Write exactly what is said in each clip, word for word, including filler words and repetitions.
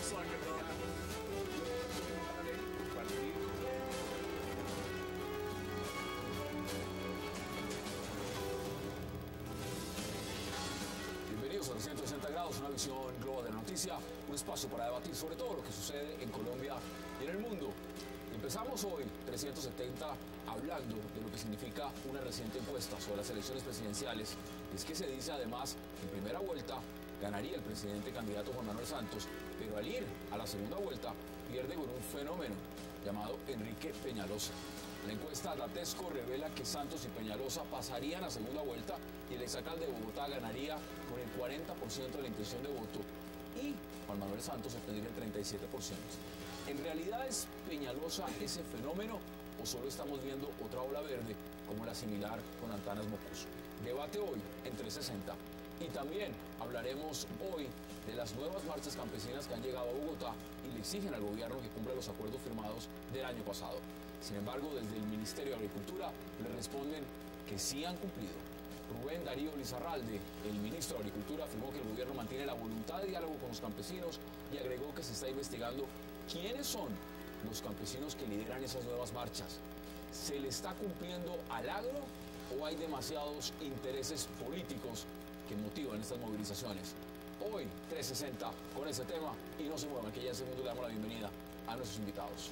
Bienvenidos a trescientos sesenta grados, una visión global de la noticia, un espacio para debatir sobre todo lo que sucede en Colombia y en el mundo. Empezamos hoy, trescientos setenta, hablando de lo que significa una reciente encuesta sobre las elecciones presidenciales. Es que se dice además, en primera vuelta, ganaría el presidente candidato Juan Manuel Santos, pero al ir a la segunda vuelta, pierde con un fenómeno llamado Enrique Peñalosa. La encuesta Datesco revela que Santos y Peñalosa pasarían a segunda vuelta y el exalcalde de Bogotá ganaría con el cuarenta por ciento de la intención de voto y Juan Manuel Santos obtendría el treinta y siete por ciento. ¿En realidad es Peñalosa ese fenómeno o solo estamos viendo otra ola verde como la similar con Antanas Mocos? Debate hoy en trescientos sesenta. Y también hablaremos hoy de las nuevas marchas campesinas que han llegado a Bogotá y le exigen al gobierno que cumpla los acuerdos firmados del año pasado. Sin embargo, desde el Ministerio de Agricultura le responden que sí han cumplido. Rubén Darío Lizarralde, el ministro de Agricultura, afirmó que el gobierno mantiene la voluntad de diálogo con los campesinos y agregó que se está investigando quiénes son los campesinos que lideran esas nuevas marchas. ¿Se le está cumpliendo al agro o hay demasiados intereses políticos que motivan estas movilizaciones? Hoy, trescientos sesenta, con ese tema, y no se muevan, que ya en segundo le damos la bienvenida a nuestros invitados.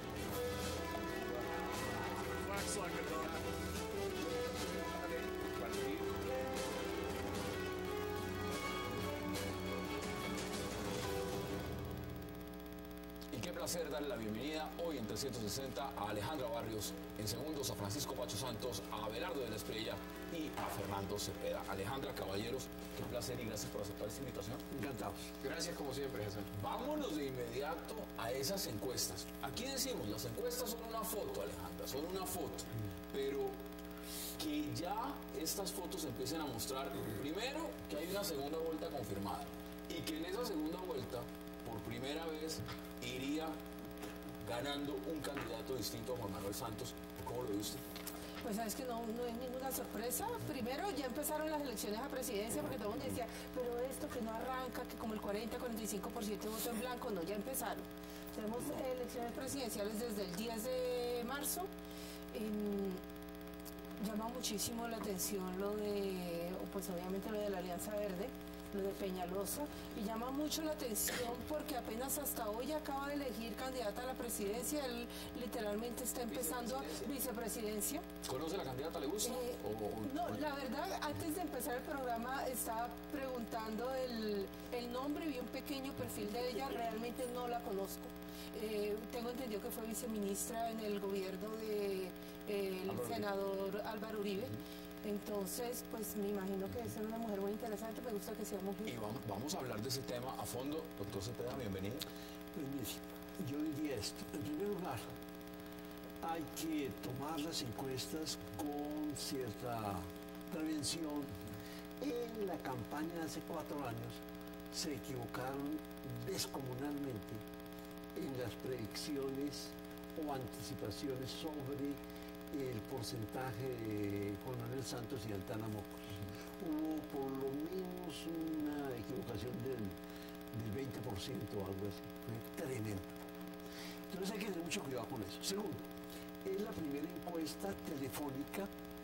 Y qué placer darle la bienvenida hoy en trescientos sesenta a Alejandra Barrios, en segundos a Francisco Pacho Santos, a Abelardo de la Espriella y a Fernando Cepeda. Alejandra, caballeros, qué placer y gracias por aceptar esta invitación. Encantados. Gracias como siempre, Jesús. Vámonos de inmediato a esas encuestas. Aquí decimos, las encuestas son una foto, Alejandra, son una foto, pero que ya estas fotos empiecen a mostrar, primero, que hay una segunda vuelta confirmada y que en esa segunda vuelta, por primera vez, iría ganando un candidato distinto a Juan Manuel Santos. ¿Cómo lo ve usted? Pues sabes que no, no es ninguna sorpresa. Primero ya empezaron las elecciones a presidencia porque todo el mundo decía, pero esto que no arranca, que como el cuarenta, cuarenta y cinco por ciento de voto en blanco, no, ya empezaron. Tenemos elecciones presidenciales desde el diez de marzo. Y llama muchísimo la atención lo de, pues obviamente lo de la Alianza Verde, lo de Peñalosa, y llama mucho la atención porque apenas hasta hoy acaba de elegir candidata a la presidencia. Él literalmente está empezando vicepresidencia. vicepresidencia. ¿Conoce la candidata? ¿Le gusta? Eh, o, o, no, o... la verdad, antes de empezar el programa estaba preguntando el, el nombre, vi un pequeño perfil de ella, realmente no la conozco. Eh, tengo entendido que fue viceministra en el gobierno del de, eh, senador Álvaro Uribe. Uh-huh. Entonces, pues me imagino que es una mujer muy interesante, me gusta que sea mujer. Y vamos, vamos a hablar de ese tema a fondo. Doctor Cepeda, bienvenido. Pues yo diría esto. En primer lugar, hay que tomar las encuestas con cierta prevención. En la campaña de hace cuatro años se equivocaron descomunalmente en las predicciones o anticipaciones sobre el porcentaje de Juan Manuel Santos y Antanas Mocos. Hubo por lo menos una equivocación del, del veinte por ciento o algo así. Fue tremendo. Entonces hay que tener mucho cuidado con eso. Segundo, es la primera encuesta telefónica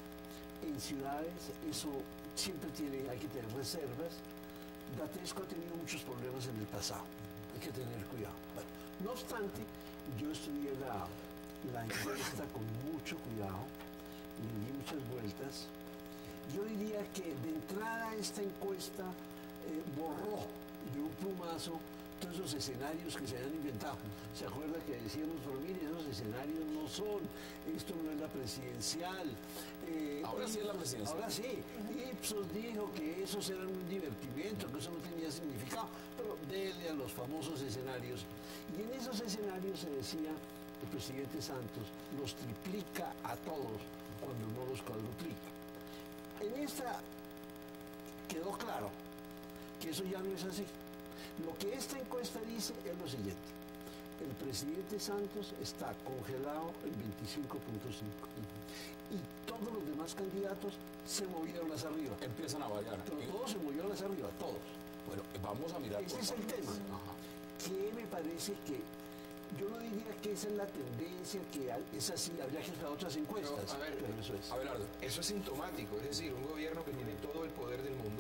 en ciudades. Eso siempre tiene, hay que tener reservas. Datesco ha tenido muchos problemas en el pasado. Hay que tener cuidado. Bueno, no obstante, yo estudié la... la encuesta con mucho cuidado, le di muchas vueltas. Yo diría que de entrada esta encuesta eh, borró de un plumazo todos esos escenarios que se habían inventado. ¿Se acuerda que decíamos, pero mire, esos escenarios no son, esto no es la presidencial? Eh, ahora sí es la presidencial. Ahora sí. Ipsos dijo que esos eran un divertimento, que eso no tenía significado, pero dele a los famosos escenarios. Y en esos escenarios se decía, el presidente Santos los triplica a todos cuando no los cuadruplica. En esta quedó claro que eso ya no es así. Lo que esta encuesta dice es lo siguiente: el presidente Santos está congelado en veinticinco punto cinco y todos los demás candidatos se movieron hacia arriba. Empiezan a variar. Pero todos se movieron hacia arriba, todos. Bueno, vamos a mirar. Ese es el tema. Ajá. que me parece que yo no diría que esa es la tendencia, que es así, habría que hacer otras encuestas. Pero, a ver, pero eso es. Abelardo. Eso es sintomático, es decir, un gobierno que tiene todo el poder del mundo,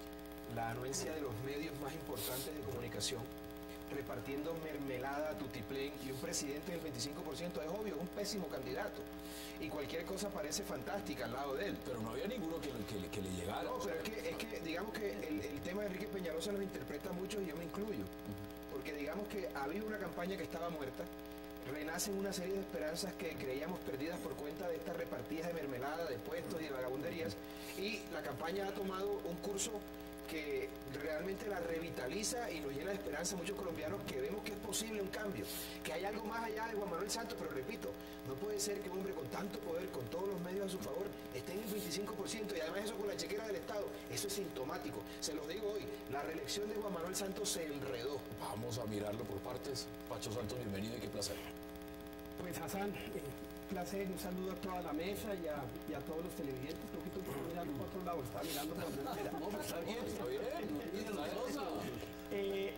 la anuencia de los medios más importantes de comunicación, repartiendo mermelada, tutiplén, y un presidente del veinticinco por ciento, es obvio, es un pésimo candidato. Y cualquier cosa parece fantástica al lado de él. Pero no había ninguno que, que, que le llegara. No, pero es que, es que digamos que el, el tema de Enrique Peñalosa lo interpreta mucho y yo me incluyo. Porque digamos que había una campaña que estaba muerta, renacen una serie de esperanzas que creíamos perdidas por cuenta de estas repartidas de mermelada, de puestos y de vagabunderías, y la campaña ha tomado un curso que realmente la revitaliza y nos llena de esperanza a muchos colombianos que vemos que es posible un cambio, que hay algo más allá de Juan Manuel Santos, pero repito, no puede ser que un hombre con tanto poder, con todos los medios a su favor, esté en el veinticinco por ciento y además eso con la chequera del Estado, eso es sintomático. Se los digo hoy, la reelección de Juan Manuel Santos se enredó. Vamos a mirarlo por partes. Pacho Santos, bienvenido y qué placer. Pues Hassan, eh, placer, un saludo a toda la mesa y a, y a todos los televidentes. Creo que tú estás mirando por otro lado, está mirando por donde era. No, pero está bien, Está bien, está hermosa. Eh,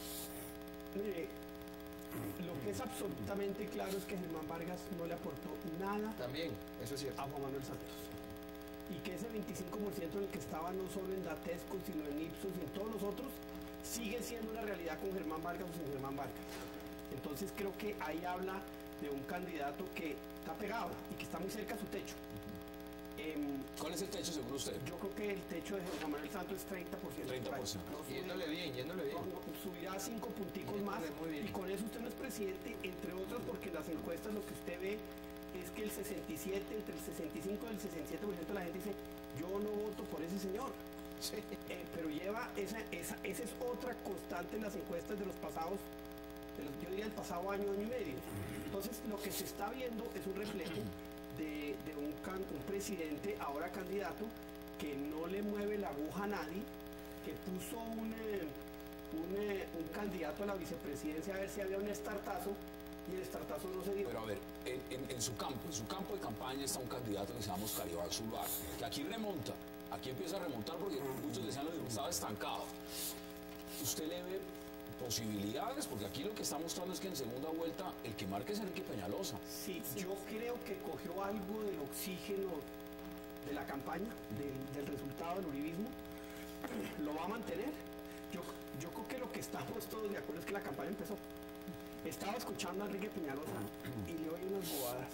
mire, lo que es absolutamente claro es que Germán Vargas no le aportó nada También, eso es cierto. a Juan Manuel Santos. Y que ese veinticinco por ciento en el que estaba no solo en Datesco, sino en Ipsos y en todos los otros, sigue siendo una realidad con Germán Vargas o sin Germán Vargas. Entonces creo que ahí habla de un candidato que está pegado y que está muy cerca a su techo. Eh, ¿Cuál es el techo según usted? yo creo que el techo de Juan Manuel Santos es treinta por ciento. treinta por ciento. No, Yéndole bien, yéndole bien. no, no, subirá cinco punticos más Yéndole muy bien. y con eso usted no es presidente, entre otras porque en las encuestas lo que usted ve es que el sesenta y siete, entre el sesenta y cinco y el sesenta y siete por ciento de la gente dice yo no voto por ese señor. Sí. Eh, pero lleva, esa, esa, esa es otra constante en las encuestas de los pasados, de los, yo diría el pasado año, año y medio. Entonces lo que se está viendo es un reflejo de, de un, can, un presidente, ahora candidato, que no le mueve la aguja a nadie, que puso un, eh, un, eh, un candidato a la vicepresidencia a ver si había un estartazo, y el estartazo no se dio. Pero a ver, en, en, en su campo, en su campo de campaña está un candidato que se llama Oscar Iván Zuluaga, que aquí remonta, aquí empieza a remontar porque muchos decían que estaba estancado. ¿Usted le ve posibilidades? Porque aquí lo que está mostrando es que en segunda vuelta el que marca es Enrique Peñalosa. Sí, yo creo que cogió algo del oxígeno de la campaña, del, del resultado del uribismo, lo va a mantener. Yo, yo creo que lo que estamos todos de acuerdo es que la campaña empezó. Estaba escuchando a Enrique Peñalosa y le oí unas bobadas.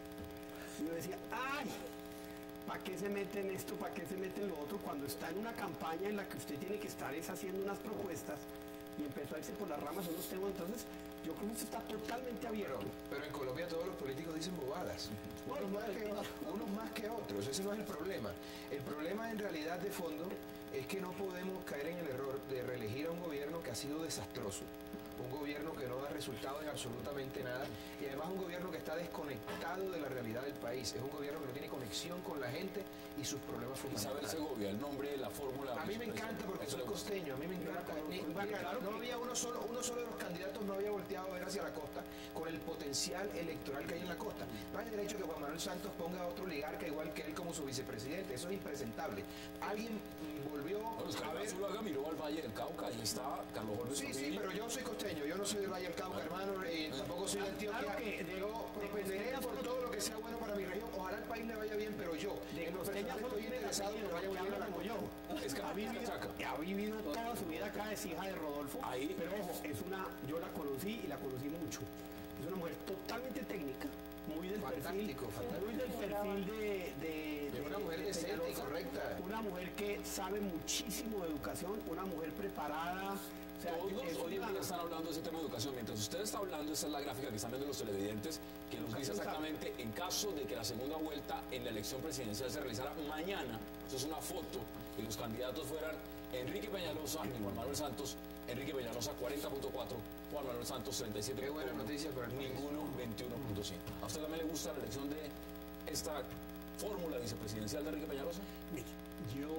Y yo decía, ¡ay! ¿Para qué se mete en esto? ¿Para qué se mete en lo otro? Cuando está en una campaña en la que usted tiene que estar es haciendo unas propuestas y empezó a irse por las ramas unos temas, entonces yo creo que usted está totalmente abierto. Pero, pero en Colombia todos los políticos dicen bobadas, unos más, que, unos más que otros, ese no es el problema. El problema en realidad de fondo es que no podemos caer en el error de reelegir a un gobierno que ha sido desastroso, un gobierno que no da resultados en absolutamente nada y además un gobierno que está desconectado de la realidad del país, es un gobierno que no tiene conexión con la gente y sus problemas Isabel fundamentales. Segovia, el nombre, la fórmula. A mí me encanta porque Eso soy le gusta. costeño, a mí me encanta. Ni- mira, no había uno solo, uno solo de los candidatos no había volteado a ver hacia la costa con el potencial electoral que hay en la costa. No hay derecho que Juan Manuel Santos ponga a otro oligarca igual que él como su vicepresidente, eso es impresentable. Alguien mm, volvió Bueno, Oscar a Iván ver... Zuluaga miró al Valle del Cauca y está Carlos Jorge Sí, sí, Trujillo. pero yo soy costeño, yo no soy del Valle del Cauca, hermano, y tampoco soy de Antioquia. Claro que de- yo propenderé de- por todo lo que sea bueno para mi región. Ojalá el país le vaya bien, pero yo, De en lo costeña personal, solo estoy tiene el interesado en que apellido, vaya que bien a habla la como yo. Es que ha vivido, Cachaca. ha vivido toda su vida acá, es hija de Rodolfo, Ahí. pero ojo, es una, yo la conocí y la conocí mucho. Es una mujer totalmente técnica, muy del Fantástico, perfil, fantástico. muy del perfil de, de, Es una mujer decente y Peñalosa, correcta. una mujer que sabe muchísimo de educación, una mujer preparada. O sea, Todos es hoy en una- día están hablando de ese tema de educación. Mientras usted está hablando, esa es la gráfica que están viendo los televidentes, que nos dice exactamente, en caso de que la segunda vuelta en la elección presidencial se realizara mañana, eso es una foto, y los candidatos fueran Enrique Peñalosa y Juan Manuel Santos. Enrique Peñalosa cuarenta punto cuatro, Juan Manuel Santos treinta y siete punto uno. Qué buena noticia para el país. Ninguno veintiuno punto cinco. ¿A usted también le gusta la elección de esta fórmula vicepresidencial de Enrique Peñalosa? Mire, yo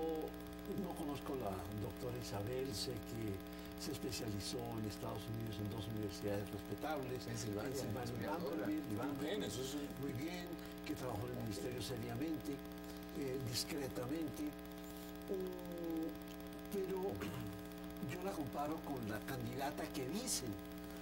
no conozco a la doctora Isabel, sé que se especializó en Estados Unidos en dos universidades respetables, Pensilvania, Pensilvania y estudiadora. Vanderbilt, y Vanderbilt. Bien, eso es- Muy bien, que trabajó en el ministerio seriamente, eh, discretamente, mm, pero yo la comparo con la candidata que dicen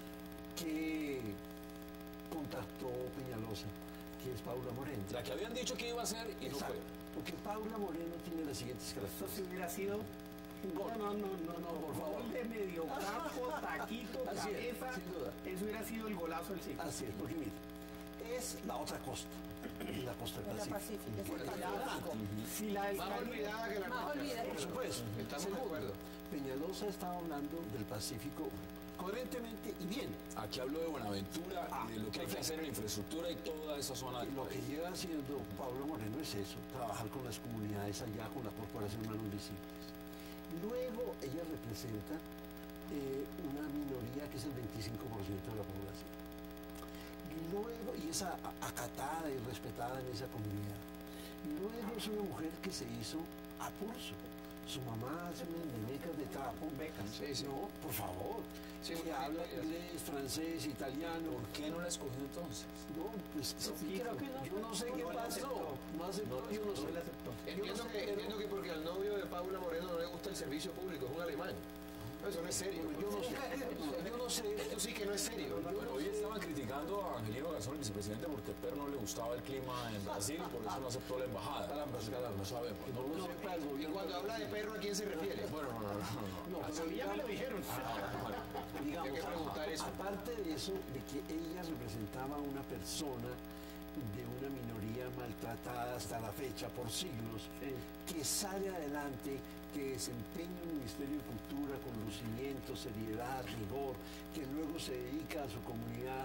que contactó Peñalosa, que es Paula Moreno. La que habían dicho que iba a ser y no Exacto, fue. porque Paula Moreno tiene las siguientes Esto características. si hubiera sido un gol. No, no, no, no, por por favor. favor. De medio campo, taquito, Así es, cabeza. sin duda. Eso hubiera sido el golazo del siglo. Así es, porque mire, es la otra costa, la costa del En la Pacífico. Pacífica, es el Olvidada. Pacífico. Si la Más alcaldía- olvidada que la Más costa. olvidada. Por supuesto. Estamos de Segundo, acuerdo. Peñalosa estaba hablando del Pacífico coherentemente y bien. Aquí hablo de Buenaventura Ah, y de lo que hay que perfecto. hacer en infraestructura y toda esa zona Y del lo que país. lleva haciendo Pablo Moreno es eso, trabajar con las comunidades allá, con la Corporación Manos Visibles. Luego ella representa eh, una minoría que es el veinticinco por ciento de la población. Y luego, y es a- a- acatada y respetada en esa comunidad. Y luego es una mujer que se hizo a pulso. Su mamá hace unas muñecas de trapo. Becas. Sí, sí. No, por favor. Sí, que muy habla bien. inglés, francés, italiano. ¿Por qué no la escogió entonces? No, pues Sí, creo que no, yo no sé qué no la pasó. aceptó. No aceptó, yo no No sé. la aceptó. Entiendo, sé, que, pero- entiendo que porque al novio de Paula Moreno no le gusta el servicio público, es un alemán. No, eso no es serio. Yo no sé, yo no sé. Esto sí que no es serio. Bueno, hoy estaban criticando a Angelino Garzón, el vicepresidente, porque a Per no le gustaba el clima en Brasil y por eso no aceptó la embajada. Carambas, carambas. No sabemos. No lo sepa el Y gobierno. cuando habla de perro, ¿a quién se refiere? Bueno, no, no, no. no. No, A pero mí ya me lo digamos- dijeron. digamos, Hay que preguntar eso. aparte de eso, de que ella representaba a una persona de una minoría maltratada hasta la fecha por siglos, Sí. que sale adelante, que desempeña un Ministerio de Cultura con lucimiento, seriedad, rigor, que luego se dedica a su comunidad,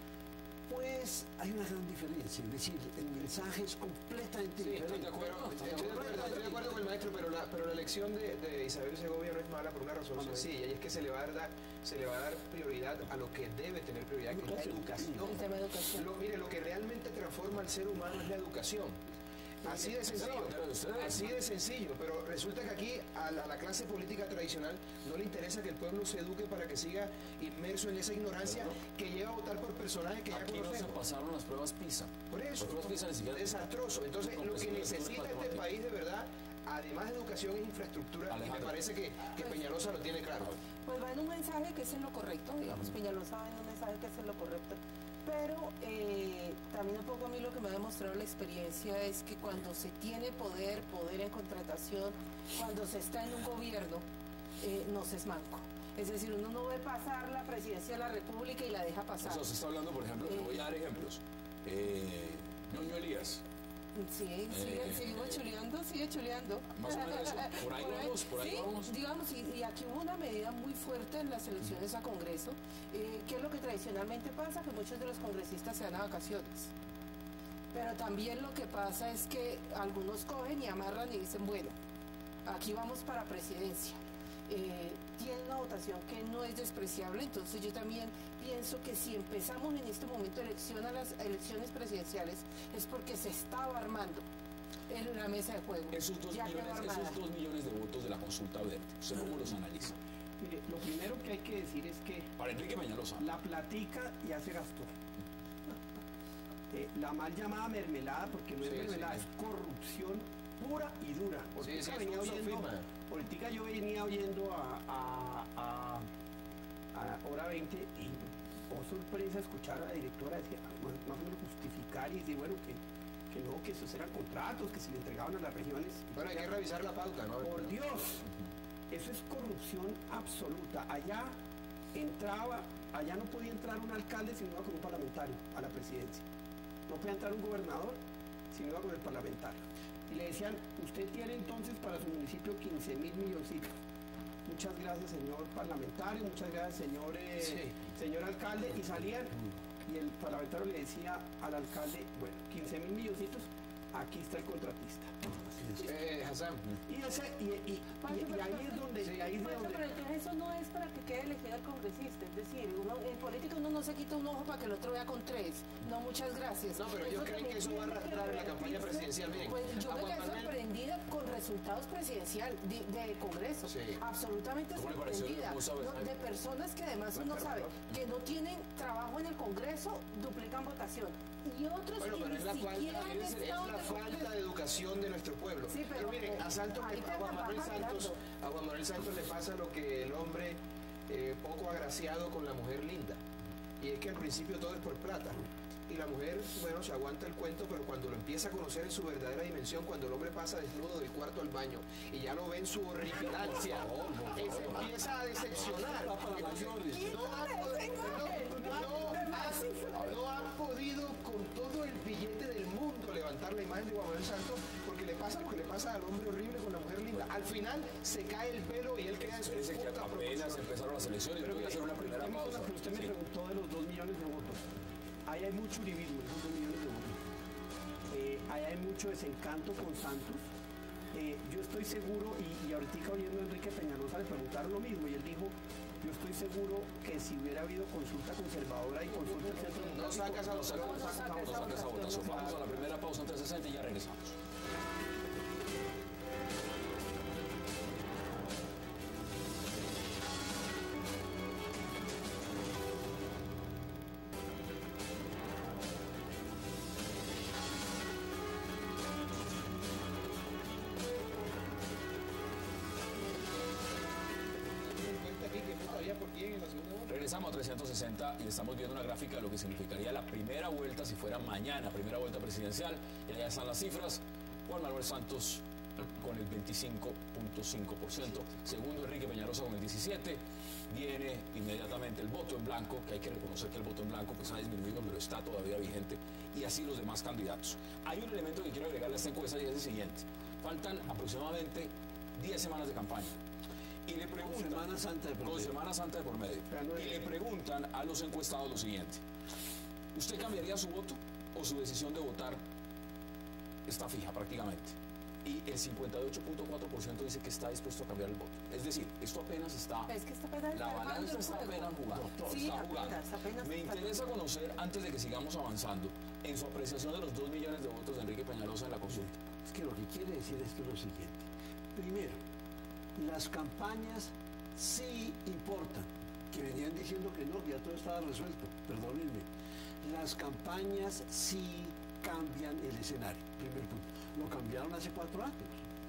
pues hay una gran diferencia. Es decir, el mensaje es completamente Sí, estoy diferente. de acuerdo, No, estoy, estoy de acuerdo, estoy de acuerdo con el maestro, pero la, pero la elección de, de Isabel Segovia no es mala por una razón sencilla, y es que se le va a dar, se le va a dar prioridad a lo que debe tener prioridad, que es la educación. El tema de educación. Lo, mire, lo que realmente transforma al ser humano es la educación. Así de sencillo, así de sencillo, pero resulta que aquí a la, a la clase política tradicional no le interesa que el pueblo se eduque para que siga inmerso en esa ignorancia que lleva a votar por personajes que ya Aquí no se conocemos. pasaron las pruebas PISA. Por eso, Las pruebas PISA ni siquiera... desastroso. Entonces, lo que necesita este país de verdad, además de educación, es infraestructura, y me Alejandro. parece que, que Peñalosa lo tiene claro. Pues va en un mensaje que es en lo correcto, digamos, Peñalosa va en un mensaje que es en lo correcto, pero eh, también un poco a mí lo que me ha demostrado la experiencia es que cuando se tiene poder, poder en contratación, cuando se está en un gobierno, eh, no se es manco. Es decir, uno no ve pasar la presidencia de la República y la deja pasar. O sea, se está hablando, por ejemplo, le voy a dar ejemplos. Eh, Ñoño Elías. Sí, sigue, Eh, seguimos eh, chuleando, sigue chuleando. Más o menos eso. Por ahí vamos, por ahí sí, vamos. digamos, y, y aquí hubo una medida muy fuerte en las elecciones a Congreso. Eh, ¿Qué es lo que tradicionalmente pasa? Que muchos de los congresistas se van a vacaciones. Pero también lo que pasa es que algunos cogen y amarran y dicen, bueno, aquí vamos para presidencia. Eh, tiene una votación que no es despreciable, entonces yo también pienso que si empezamos en este momento elección a las elecciones presidenciales es porque se estaba armando en la mesa de juego. Esos dos, Ya quedó millones, armada. esos dos millones de votos de la consulta verde, ¿usted cómo los analiza? Mire, lo primero que hay que decir es que Para Enrique Peñalosa. la platica ya se gastó. Eh, la mal llamada mermelada, porque no es Sí, mermelada, sí. es corrupción pura y dura. Sí, Ahorita sí, venía es un oyendo, sofisma. ahorita yo venía oyendo a, a, a, a Hora veinte y, oh sorpresa, escuchar a la directora decir, más, más o menos justificar y decir, bueno, que, que no, que esos eran contratos, que se le entregaban a las regiones. Bueno, hay que revisar la pauta, ¿no? Por Dios, eso es corrupción absoluta. Allá entraba, allá no podía entrar un alcalde si no iba con un parlamentario a la presidencia. No podía entrar un gobernador si no iba con el parlamentario. Y le decían, usted tiene entonces para su municipio quince mil milloncitos. Muchas gracias, señor parlamentario, muchas gracias, señor, eh, Sí. señor alcalde. Y salían, y el parlamentario le decía al alcalde, bueno, quince mil milloncitos, aquí está el contratista. Eh, Hassan. Y, ese, y, y, y, y ahí es donde, Sí. y ahí es Maestro, donde pero entonces eso no es para que quede elegir al congresista, es decir, uno, en política uno no se quita un ojo para que el otro vea con tres. No, muchas gracias. No, pero ellos creen que eso va a arrastrar en la campaña presidencial. Miren, pues yo a me Juan quedé Manuel- sorprendida con resultados presidencial, de, de Congreso. Sí. Absolutamente ¿Cómo le pareció? sorprendida. ¿Cómo sabe? No, de personas que además uno sabe que no tienen trabajo en el Congreso, duplican votación. Y otros Bueno, que pero ni es la, siquiera falta, han es, es estado la en el falta Congreso. de educación de nuestro pueblo. Sí, pero, pero miren, a Santos, ahí le- te a Juan Manuel van Santos, mirando. a Juan Manuel Santos le pasa lo que el hombre eh, poco agraciado con la mujer linda. Y es que al principio todo es por plata. Y la mujer, bueno, se aguanta el cuento, pero cuando lo empieza a conocer en su verdadera dimensión, cuando el hombre pasa desnudo del cuarto al baño y ya lo ve en su horripilancia, él se empieza a decepcionar. Entonces, no ha podido- no- no ha- no han podido con todo el billete del mundo levantar la imagen de Juan Manuel Santos porque le pasa lo que le pasa al hombre horrible con la mujer linda. Al final se cae el pelo y él queda en su Parece que puta apenas proporción. empezaron las elecciones, Pero voy a hacer una usted primera me hizo pausa. una- pero usted me Sí. preguntó de los dos millones de votos. Ahí hay mucho uribismo, esos dos millones de votos. Eh, ahí hay mucho desencanto con Santos. Eh, yo estoy seguro, y, y ahorita oyendo a Enrique Peñalosa le preguntaron lo mismo, y él dijo, yo estoy seguro que si hubiera habido consulta conservadora y consulta del centro No saca esa No saca, votación. no saca- no saca esa votación. Vamos a la primera pausa en trescientos sesenta y ya regresamos. Regresamos a trescientos sesenta y estamos viendo una gráfica de lo que significaría la primera vuelta si fuera mañana, primera vuelta presidencial. Y allá están las cifras. Juan Manuel Santos con el veinticinco punto cinco por ciento. Segundo, Enrique Peñalosa con el diecisiete por ciento. Viene inmediatamente el voto en blanco, que hay que reconocer que el voto en blanco pues ha disminuido, pero está todavía vigente. Y así los demás candidatos. Hay un elemento que quiero agregarle a esta encuesta y es el siguiente. Faltan aproximadamente diez semanas de campaña. Y le preguntan, Semana Santa de por con medio. Semana Santa de por medio. Y le preguntan a los encuestados lo siguiente. ¿Usted cambiaría su voto o su decisión de votar está fija prácticamente? Y el cincuenta y ocho punto cuatro por ciento dice que está dispuesto a cambiar el voto. Es decir, esto apenas está... Es que está apenas La armando balanza el está juego. apenas jugando. Sí, está jugando. apenas, apenas Me está interesa conocer, antes de que sigamos avanzando, en su apreciación de los dos millones de votos de Enrique Peñalosa en la consulta. Es que lo que quiere decir esto es lo siguiente. Primero, las campañas sí importan, que venían diciendo que no, que ya todo estaba resuelto, perdónenme. Las campañas sí cambian el escenario, primer punto. Lo cambiaron hace cuatro años,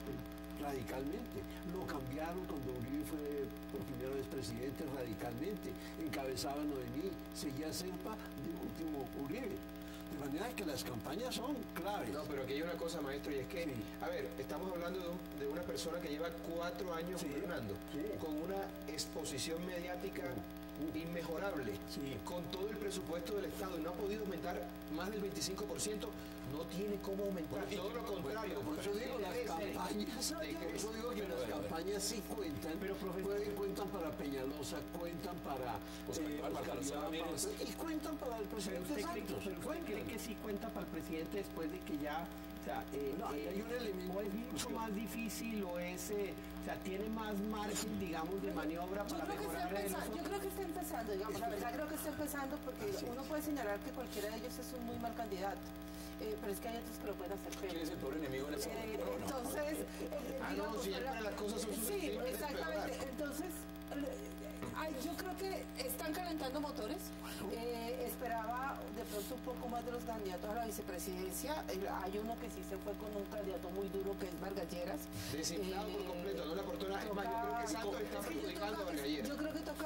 radicalmente. Lo cambiaron cuando Uribe fue por primera vez presidente, radicalmente. Encabezaba Noemí, seguía Serpa, de último Uribe. De manera que las campañas son claves. No, pero aquí hay una cosa, maestro, y es que, Sí. a ver, estamos hablando de, un- de una persona que lleva cuatro años Sí, gobernando, sí. con una exposición mediática inmejorable, Sí. con todo el presupuesto del Estado y no ha podido aumentar más del veinticinco por ciento, no tiene cómo aumentar, Bueno, y- todo lo contrario. Por eso digo, las Decrece, campañas, decrece. por eso digo que las campañas sí cuentan, Pero, profesor- pueden- cuentan para Peñalosa, cuentan para Pues, para Oscar Carlos Iván Ramírez. Paz, y cuentan para el Pero presidente usted, cree, Santos. pero usted cuentan. cree que sí cuenta para el presidente después de que ya, o sea, eh, No, eh, hay un elemento- o es mucho más difícil o es, eh, o sea, tiene más margen, digamos, de maniobra Yo para creo, que está mejorar el empezando, yo creo que está empezando, digamos, la verdad creo que está empezando porque uno puede señalar que cualquiera de ellos es un muy mal candidato, eh, pero es que hay otros que lo pueden hacer peor. ¿Quién es el peor enemigo en este Eh, momento? Pero bueno. entonces, eh, Ah, no, digamos, siempre pero- las cosas son sí, susceptibles de exactamente. empeorar. Entonces, le- ay, yo creo que están calentando motores. Eh, esperaba de pronto un poco más de los candidatos a la vicepresidencia. Eh, hay uno que sí se fue con un candidato muy duro que es Vargas Lleras. Desinflado por Eh, completo, no le aportó nada. Es más, yo creo que Santos está es que yo perjudicando a toca- Vargas. Yo creo que toca,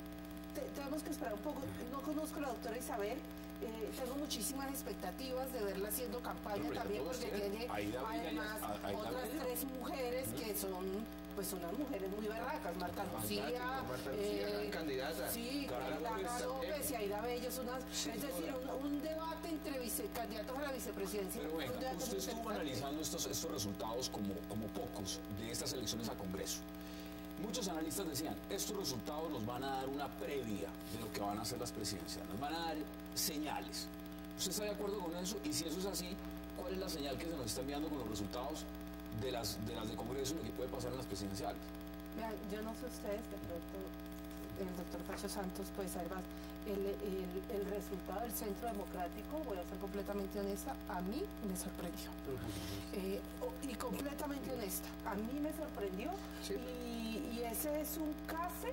te- tenemos que esperar un poco. No conozco a la doctora Isabel. Eh, tengo muchísimas expectativas de verla haciendo campaña No, pero ya también todos porque tienen. tiene Aida Villa ya- además a- Aida otras Villa. tres mujeres que son pues unas mujeres muy berracas, Marta Lucía, Fantástico, Marta Lucía, gran candidata. sí, Clara Clara López López también. y Aida Bello, es unas, Sí, es decir, toda. un, un debate entre vice, candidatos a la vicepresidencia. Pero un venga, debate usted muy estuvo interesante. analizando estos, estos resultados como, como pocos de estas elecciones a Congreso. Muchos analistas decían, estos resultados nos van a dar una previa de lo que van a hacer las presidenciales, nos van a dar señales. ¿Usted está de acuerdo con eso? Y si eso es así, ¿cuál es la señal que se nos está enviando con los resultados de las de, las de Congreso y lo que puede pasar en las presidenciales? Vean, yo no sé ustedes, de pronto, eh, el doctor Pacho Santos, pues además el, el, el resultado del Centro Democrático, voy a ser completamente honesta, a mí me sorprendió. Eh, y completamente honesta, a mí me sorprendió, sí. y, y ese es un case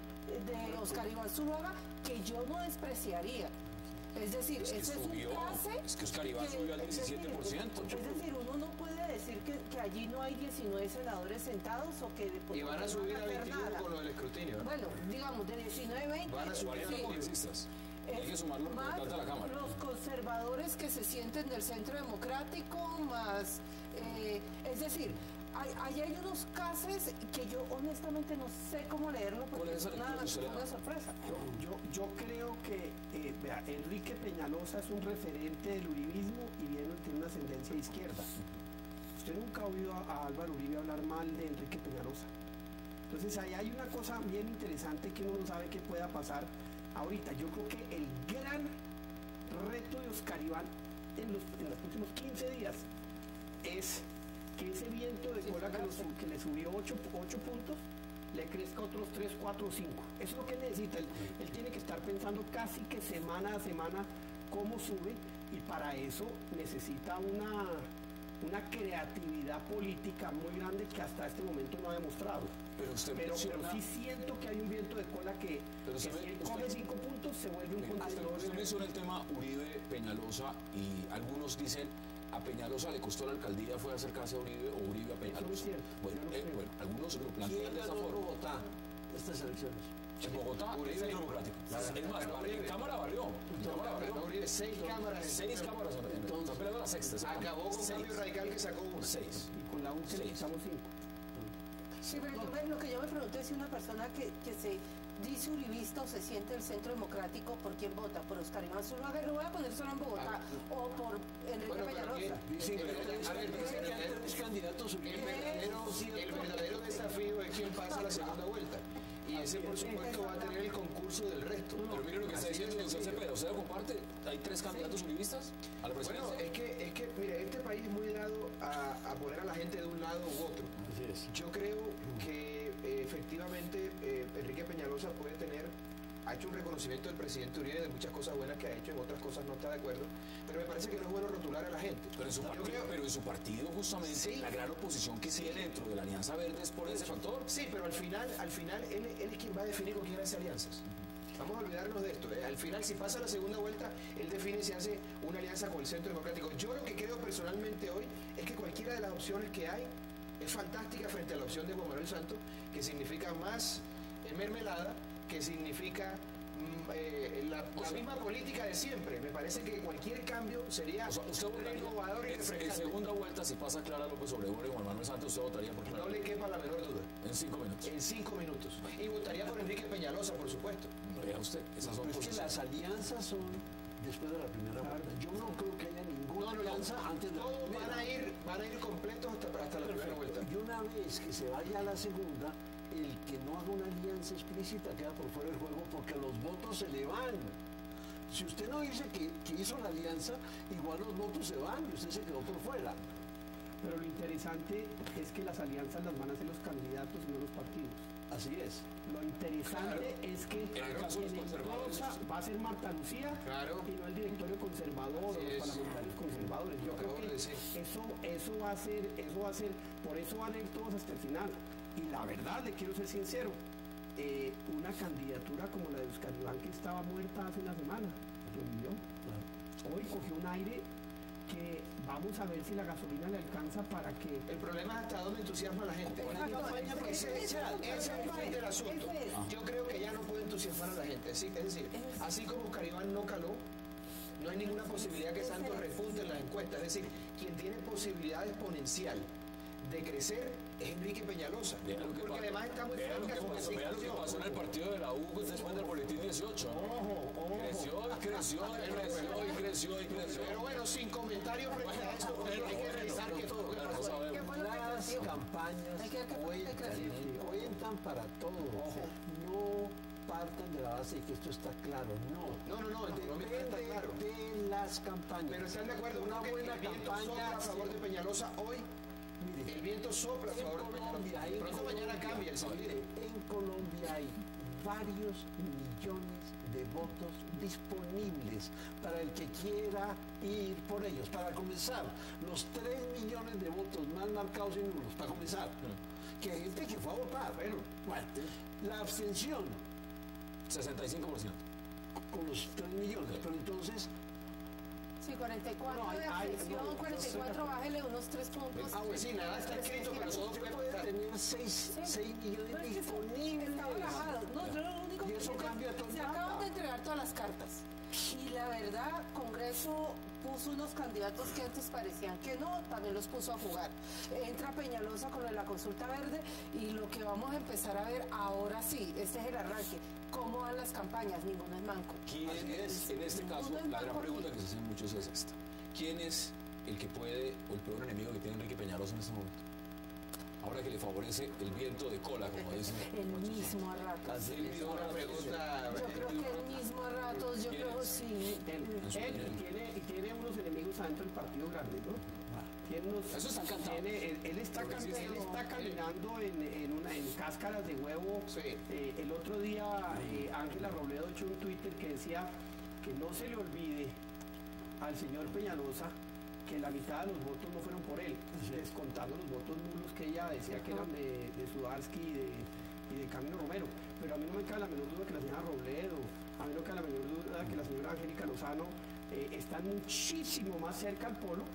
de Oscar Iván Zuluaga que yo no despreciaría. Es decir, es que ese subió, es un case. Es que Oscar Iván subió al diecisiete por ciento. Es decir, uno no puede decir que, que allí no hay diecinueve senadores sentados o que después. Y van a subir a veintiuno con lo del escrutinio. ¿eh? Bueno, digamos, de diecinueve a veinte. Van a subir a congresistas. Hay que sumar los representantes de la Cámara. Los conservadores que se sienten del Centro Democrático, más. Eh, es decir, Hay, ahí hay unos casos que yo honestamente no sé cómo leerlo porque es una, una sorpresa. Yo, yo, yo creo que eh, vea, Enrique Peñalosa es un referente del uribismo y viene, tiene una ascendencia de izquierda. Usted nunca ha oído a, a Álvaro Uribe hablar mal de Enrique Peñalosa. Entonces ahí hay una cosa bien interesante que uno no sabe qué pueda pasar ahorita. Yo creo que el gran reto de Oscar Iván en los, en los últimos quince días es que ese viento de cola que, los, que le subió ocho puntos, le crezca otros tres, cuatro, cinco. Eso es lo que él necesita. Él, él tiene que estar pensando casi que semana a semana cómo sube, y para eso necesita una, una creatividad política muy grande que hasta este momento no ha demostrado. Pero, usted pero, menciona... pero sí siento que hay un viento de cola que, que si él coge cinco puntos se vuelve un contenedor. Usted menciona el tema Uribe Peñalosa y algunos dicen a Peñalosa le costó la alcaldía fue acercarse a Uribe o Uribe a Peñalosa. Eso es cierto. Bueno, eh, bueno, algunos lo plantean de esa forma. ¿Quién ganó Bogotá estas elecciones? En Bogotá, Uribe es el democrático. Es más, en Cámara valió. Cámara valió. Uribe, seis cámaras. Seis cámaras. Están peleando la sexta. Acabó con Cambio Radical que sacó una. Seis. Y con la U C echamos cinco. Sí, pero yo, lo que yo me pregunto es si una persona que, que se dice uribista o se siente el Centro Democrático, ¿por quién vota? ¿Por Oscar Iván Zuluaga? Lo voy a poner solo en Bogotá. Ah, ¿o por Enrique bueno, Peñalosa? Dicen que hay tres candidatos uribistas. El verdadero desafío es quién pasa a la segunda vuelta. Y ese, por supuesto, va a tener el concurso del resto. Pero mire lo que está diciendo José Cepeda. ¿Usted lo comparte? ¿Hay tres candidatos uribistas a la presidencia? Bueno, es que, es que mire, este país es muy dado a, a poner a la gente de un lado u otro. Así es. Yo creo que eh, efectivamente eh, Enrique Peñalosa puede tener, ha hecho un reconocimiento del presidente Uribe de muchas cosas buenas que ha hecho, en otras cosas no está de acuerdo, pero me parece que no es bueno rotular a la gente. Pero en su, partido, creo, pero en su partido justamente sí, la gran oposición que tiene sí, dentro de la Alianza Verde es por ese factor. Sí, pero al final, al final él, él es quien va a definir con quién hace alianzas. Vamos a olvidarnos de esto. ¿eh? Al final, si pasa la segunda vuelta, él define si hace una alianza con el Centro Democrático. Yo lo que creo personalmente hoy es que cualquiera de las opciones que hay es fantástica frente a la opción de Juan Manuel Santos, que significa más mermelada, que significa mm, eh, la, la misma política de siempre. Me parece que cualquier cambio sería o sea, usted renovador y refrescante. En segunda vuelta, si pasa Clara López Obregón y Juan Manuel Santos, ¿usted votaría por Clara? No le quepa la menor duda. En cinco minutos. En cinco minutos. Y votaría por Enrique Peñalosa, por supuesto. Vea usted, esas son Pero es que las alianzas son después de la primera vuelta. Yo no creo que haya ninguna no, no, alianza no, antes de la todos primera. Van a ir, van a ir completos hasta, hasta la primera vuelta. Y una vez que se vaya a la segunda, el que no haga una alianza explícita queda por fuera del juego porque los votos se le van. Si usted no dice que, que hizo la alianza, igual los votos se van y usted se quedó por fuera. Pero lo interesante es que las alianzas las van a hacer los candidatos y no los partidos. Así es. Lo interesante claro. es que en el caso de los conservadores va a ser Marta Lucía claro. y no el directorio conservador sí, o los parlamentarios sí. conservadores. Yo creo que eso, eso va a ser, eso va a ser, por eso van a ir todos hasta el final. Y la verdad, le quiero ser sincero, eh, una candidatura como la de Oscar Iván, que estaba muerta hace una semana, revivió. Hoy cogió un aire que vamos a ver si la gasolina le alcanza para que... El problema es hasta dónde entusiasma a la gente. Ese es parte del asunto. Yo creo que ya no puede entusiasmar a la gente. Es decir, así como Oscar Iván no caló, no hay ninguna posibilidad que Santos repunte en las encuestas. Es decir, quien tiene posibilidad exponencial de crecer es Enrique Peñalosa, porque pasa, además está muy fuerte con la situación. Vea lo que pasó en el partido de la U después del boletín dieciocho. Ojo, ojo. Creció y creció y creció y creció y creció. Pero bueno, sin comentarios frente a esto, porque hay que revisar que todo. Las campañas cuentan, cuentan para todo. No partan de la base de que esto está claro, no. No, no, no, depende está claro. de las campañas. Pero están de acuerdo, una buena el viento campaña sopla a favor de Peñalosa hoy. Mire, el viento sopla a favor de Peñalosa. Pronto mañana cambia el mire, en Colombia hay varios millones de votos disponibles para el que quiera ir por ellos. Para comenzar, los tres millones de votos más marcados y nulos, para comenzar, que hay gente que fue a votar. Bueno, bueno, la abstención, sesenta y cinco por ciento. con los tres millones, pero entonces... Sí, cuarenta y cuatro No, hay- de hay- abstención, no, cuarenta y cuatro, bájele unos tres puntos. Ah, pues sí, nada está escrito, pero todo Usted puede puede pasar. tener seis, Sí. seis millones Pero es que eso disponibles. está bajado. No, yo lo único Y que eso sé que cambia todo el se mapa. acaban de entregar todas las cartas. Y la verdad, Congreso puso unos candidatos que antes parecían que no, también los puso a jugar. Entra Peñalosa con lo de la consulta verde y lo que vamos a empezar a ver ahora sí, este es el arranque. ¿Cómo van las campañas? Ninguno es manco. ¿Quién es, en este caso, Ninguno es la gran manco pregunta aquí. que se hacen muchos es esta? ¿Quién es el que puede, o el peor enemigo que tiene Enrique Peñalosa en este momento? Ahora que le favorece el viento de cola, como dicen. El mismo a ratos. El mismo Una rato. pregunta. Yo creo que el mismo a ratos, yo ¿Quién creo es? sí. Él, En su él opinión. tiene, y tiene unos enemigos adentro del partido grande, ¿no? Tiene unos- Eso está encantado. tiene- él, él está, Porque cam- existe, él ¿no? está caminando en, en, una, en cáscaras de huevo. Sí. Eh, el otro día eh, Ángela Robledo echó un Twitter que decía que no se le olvide al señor Peñalosa que la mitad de los votos no fueron por él, descontando los votos nulos que ella decía que eran de, de Sudarsky y de, y de Camilo Romero. Pero a mí no me cabe la menor duda que la señora Robledo, a mí no me cabe la menor duda que la señora Angélica Lozano eh, están muchísimo más cerca al polo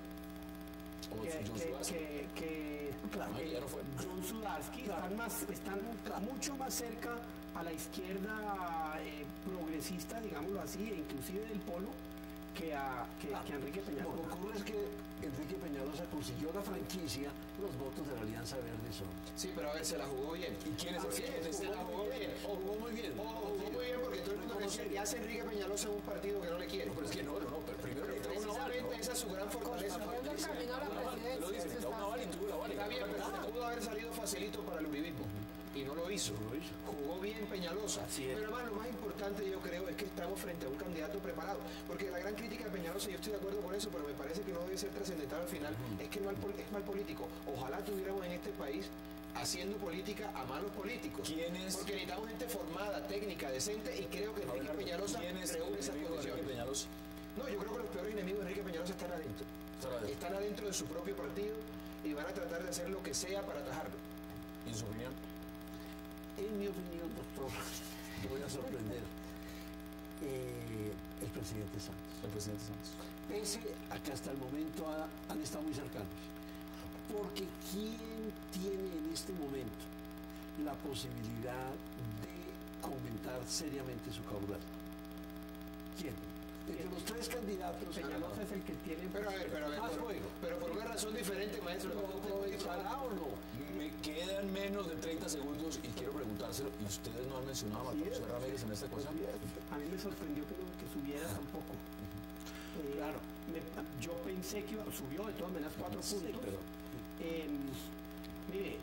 O que, John que, Suárez. que, que- Claro, que ya no fue. John Sudarsky. Están, más, están mucho más cerca a la izquierda eh, progresista, digámoslo así, e inclusive del polo, que a, que, que a Enrique Lo que Peñalosa. ocurre es que Enrique Peñalosa consiguió la franquicia, los votos de la Alianza Verde son. Sí, pero a ver, se la jugó bien. ¿Y quién es el ¿Por qué? que Se la jugó bien. Jugó muy bien. Jugó muy bien porque todo el mundo decía, ¿qué hace Enrique Peñalosa en un partido que no le quiere? Pero es que no, no, no, pero primero necesitaba una bala, Precisamente ¿no? esa es su gran fortaleza. Construyendo el camino a la Lo dice, presidencia. eso necesitaba está una bala y haciendo. tuvo la bala. Está bien, pero pudo haber salido facilito para el uribismo. Y no lo hizo. Jugó bien Peñalosa. Así es. Pero además lo más importante yo creo es que estamos frente a un candidato preparado. Porque la gran crítica de Peñalosa, yo estoy de acuerdo con eso, pero me parece que no debe ser trascendental al final, es que mal, pol- es mal político. Ojalá tuviéramos en este país haciendo política a malos políticos. ¿Quién es? Porque necesitamos gente formada, técnica, decente, y creo que Enrique Abelardo, Peñalosa ¿quién es el reúne esas enemigo de Enrique condiciones. Peñalosa? No, yo creo que los peores enemigos de Enrique Peñalosa están adentro. Están adentro. Están adentro de su propio partido y van a tratar de hacer lo que sea para atajarlo. ¿Y en su opinión? En mi opinión, doctor, te voy a sorprender, eh, el presidente Santos. El presidente Santos. Pese a que hasta el momento ha- han estado muy cercanos. Porque ¿quién tiene en este momento la posibilidad de aumentar seriamente su caudal? ¿Quién? Entre los tres candidatos, Peñalosa es el que tiene. Pero a ver, pero a ver, Más pero, juego. pero por una razón diferente, maestro. ¿lo aprovechará o no? Me quedan menos de treinta segundos y quiero preguntárselo. ¿Y ustedes no han mencionado a Marta José Ramírez en esta cosa? A mí me sorprendió que, no- que subiera tampoco. Eh, Claro. me- yo pensé que iba, subió de todas maneras cuatro Sí, puntos. pero Eh, mire,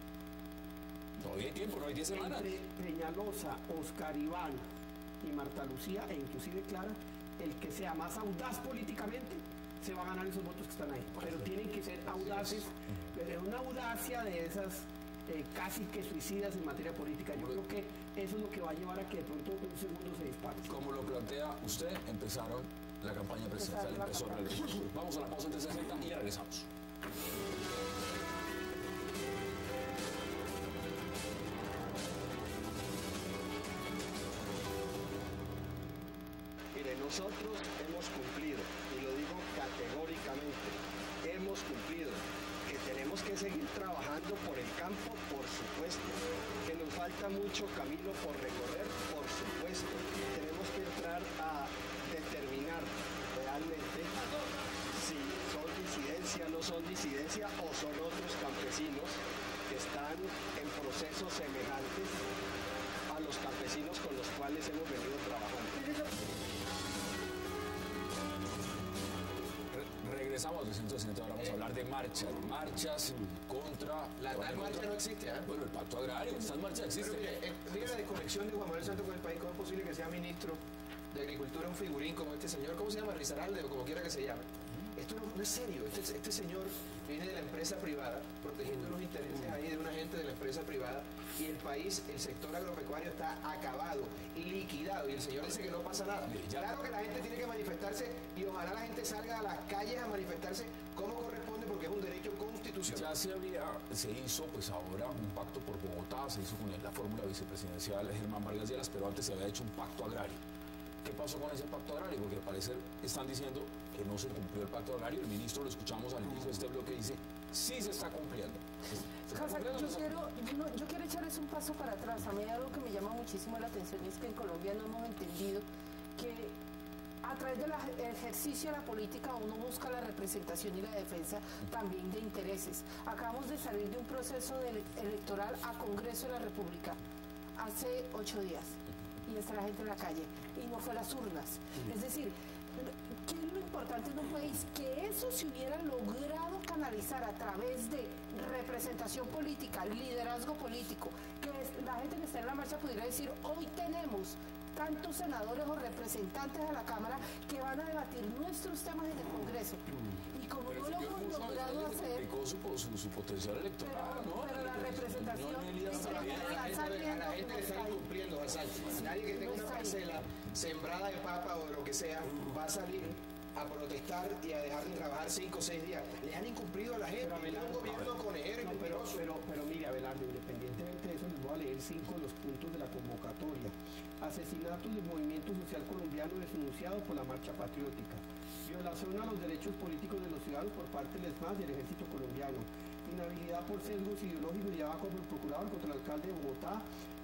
Todavía hay tiempo, no hay diez semanas. entre Peñalosa, Oscar Iván y Marta Lucía, e inclusive Clara, el que sea más audaz políticamente se va a ganar esos votos que están ahí. Pero tienen que ser audaces, pero una audacia de esas eh, casi que suicidas en materia política. Yo creo que eso es lo que va a llevar a que de pronto un segundo se dispare. Como lo plantea usted, empezaron la campaña presidencial, empezó el regreso. Vamos a la pausa en trescientos sesenta y ya regresamos. Mire, nosotros hemos cumplido, y lo digo categóricamente, hemos cumplido, que tenemos que seguir trabajando por el campo, por supuesto, que nos falta mucho camino por recorrer, por supuesto, tenemos que entrar a determinar realmente si son disidencia, no son disidencia o son otros campesinos que están en procesos semejantes a los campesinos con los cuales hemos venido trabajando. Re- regresamos de ciento sesenta, ahora vamos a hablar de marchas. Marchas contra... La tal marcha no existe, ¿eh? Bueno, el pacto agrario, estas marchas Pero existen. mire, eh, mira la desconexión de Juan Manuel Santos con el país. ¿Cómo es posible que sea ministro de Agricultura un figurín como este señor? ¿Cómo se llama? Rizaralde o como quiera que se llame. esto no, no es serio. Este, este señor viene de la empresa privada, protegiendo los intereses ahí de una gente de la empresa privada, y el país, el sector agropecuario está acabado, liquidado, y el señor dice que no pasa nada. Claro que la gente tiene que manifestarse, y ojalá la gente salga a las calles a manifestarse como corresponde, porque es un derecho constitucional. Ya se había, se hizo pues ahora un pacto por Bogotá, se hizo con la fórmula vicepresidencial Germán Vargas Lleras, pero antes se había hecho un pacto agrario. ¿Qué pasó con ese pacto agrario? Porque al parecer están diciendo que no se cumplió el pacto agrario. El ministro, lo escuchamos al inicio de este bloque, dice, sí se está cumpliendo. ¿Se está Casa, cumpliendo? yo, quiero, no, yo quiero echarles un paso para atrás. A mí algo que me llama muchísimo la atención es que en Colombia no hemos entendido que a través del ejercicio de la política uno busca la representación y la defensa también de intereses. Acabamos de salir de un proceso de electoral a Congreso de la República hace ocho días. Y está la gente en la calle, y no fue a las urnas. Es decir, ¿qué es lo importante en un país? Que eso se hubiera logrado canalizar a través de representación política, liderazgo político, que la gente que está en la marcha pudiera decir, hoy tenemos tantos senadores o representantes de la Cámara que van a debatir nuestros temas en el Congreso. Y como Pero no lo hemos logrado hacer... Su, su, su potencial electoral, pero, ¿no? pero la representación... A la gente le están incumpliendo, Sánchez. Nadie que tenga una parcela sembrada de papa o de lo que sea va a salir a protestar y a dejar de trabajar cinco o seis días. Le han incumplido a la gente. Pero un gobierno conejero y no, pero, mentiroso. pero, pero mire, Abelardo, independientemente de eso, les voy a leer cinco de los puntos de la convocatoria. Asesinatos del movimiento social colombiano denunciado por la Marcha Patriótica. Violación a los derechos políticos de los ciudadanos por parte del ESMAD y el Ejército Colombiano. Inhabilidad por sesgos ideológicos llevada por el procurador contra el alcalde de Bogotá,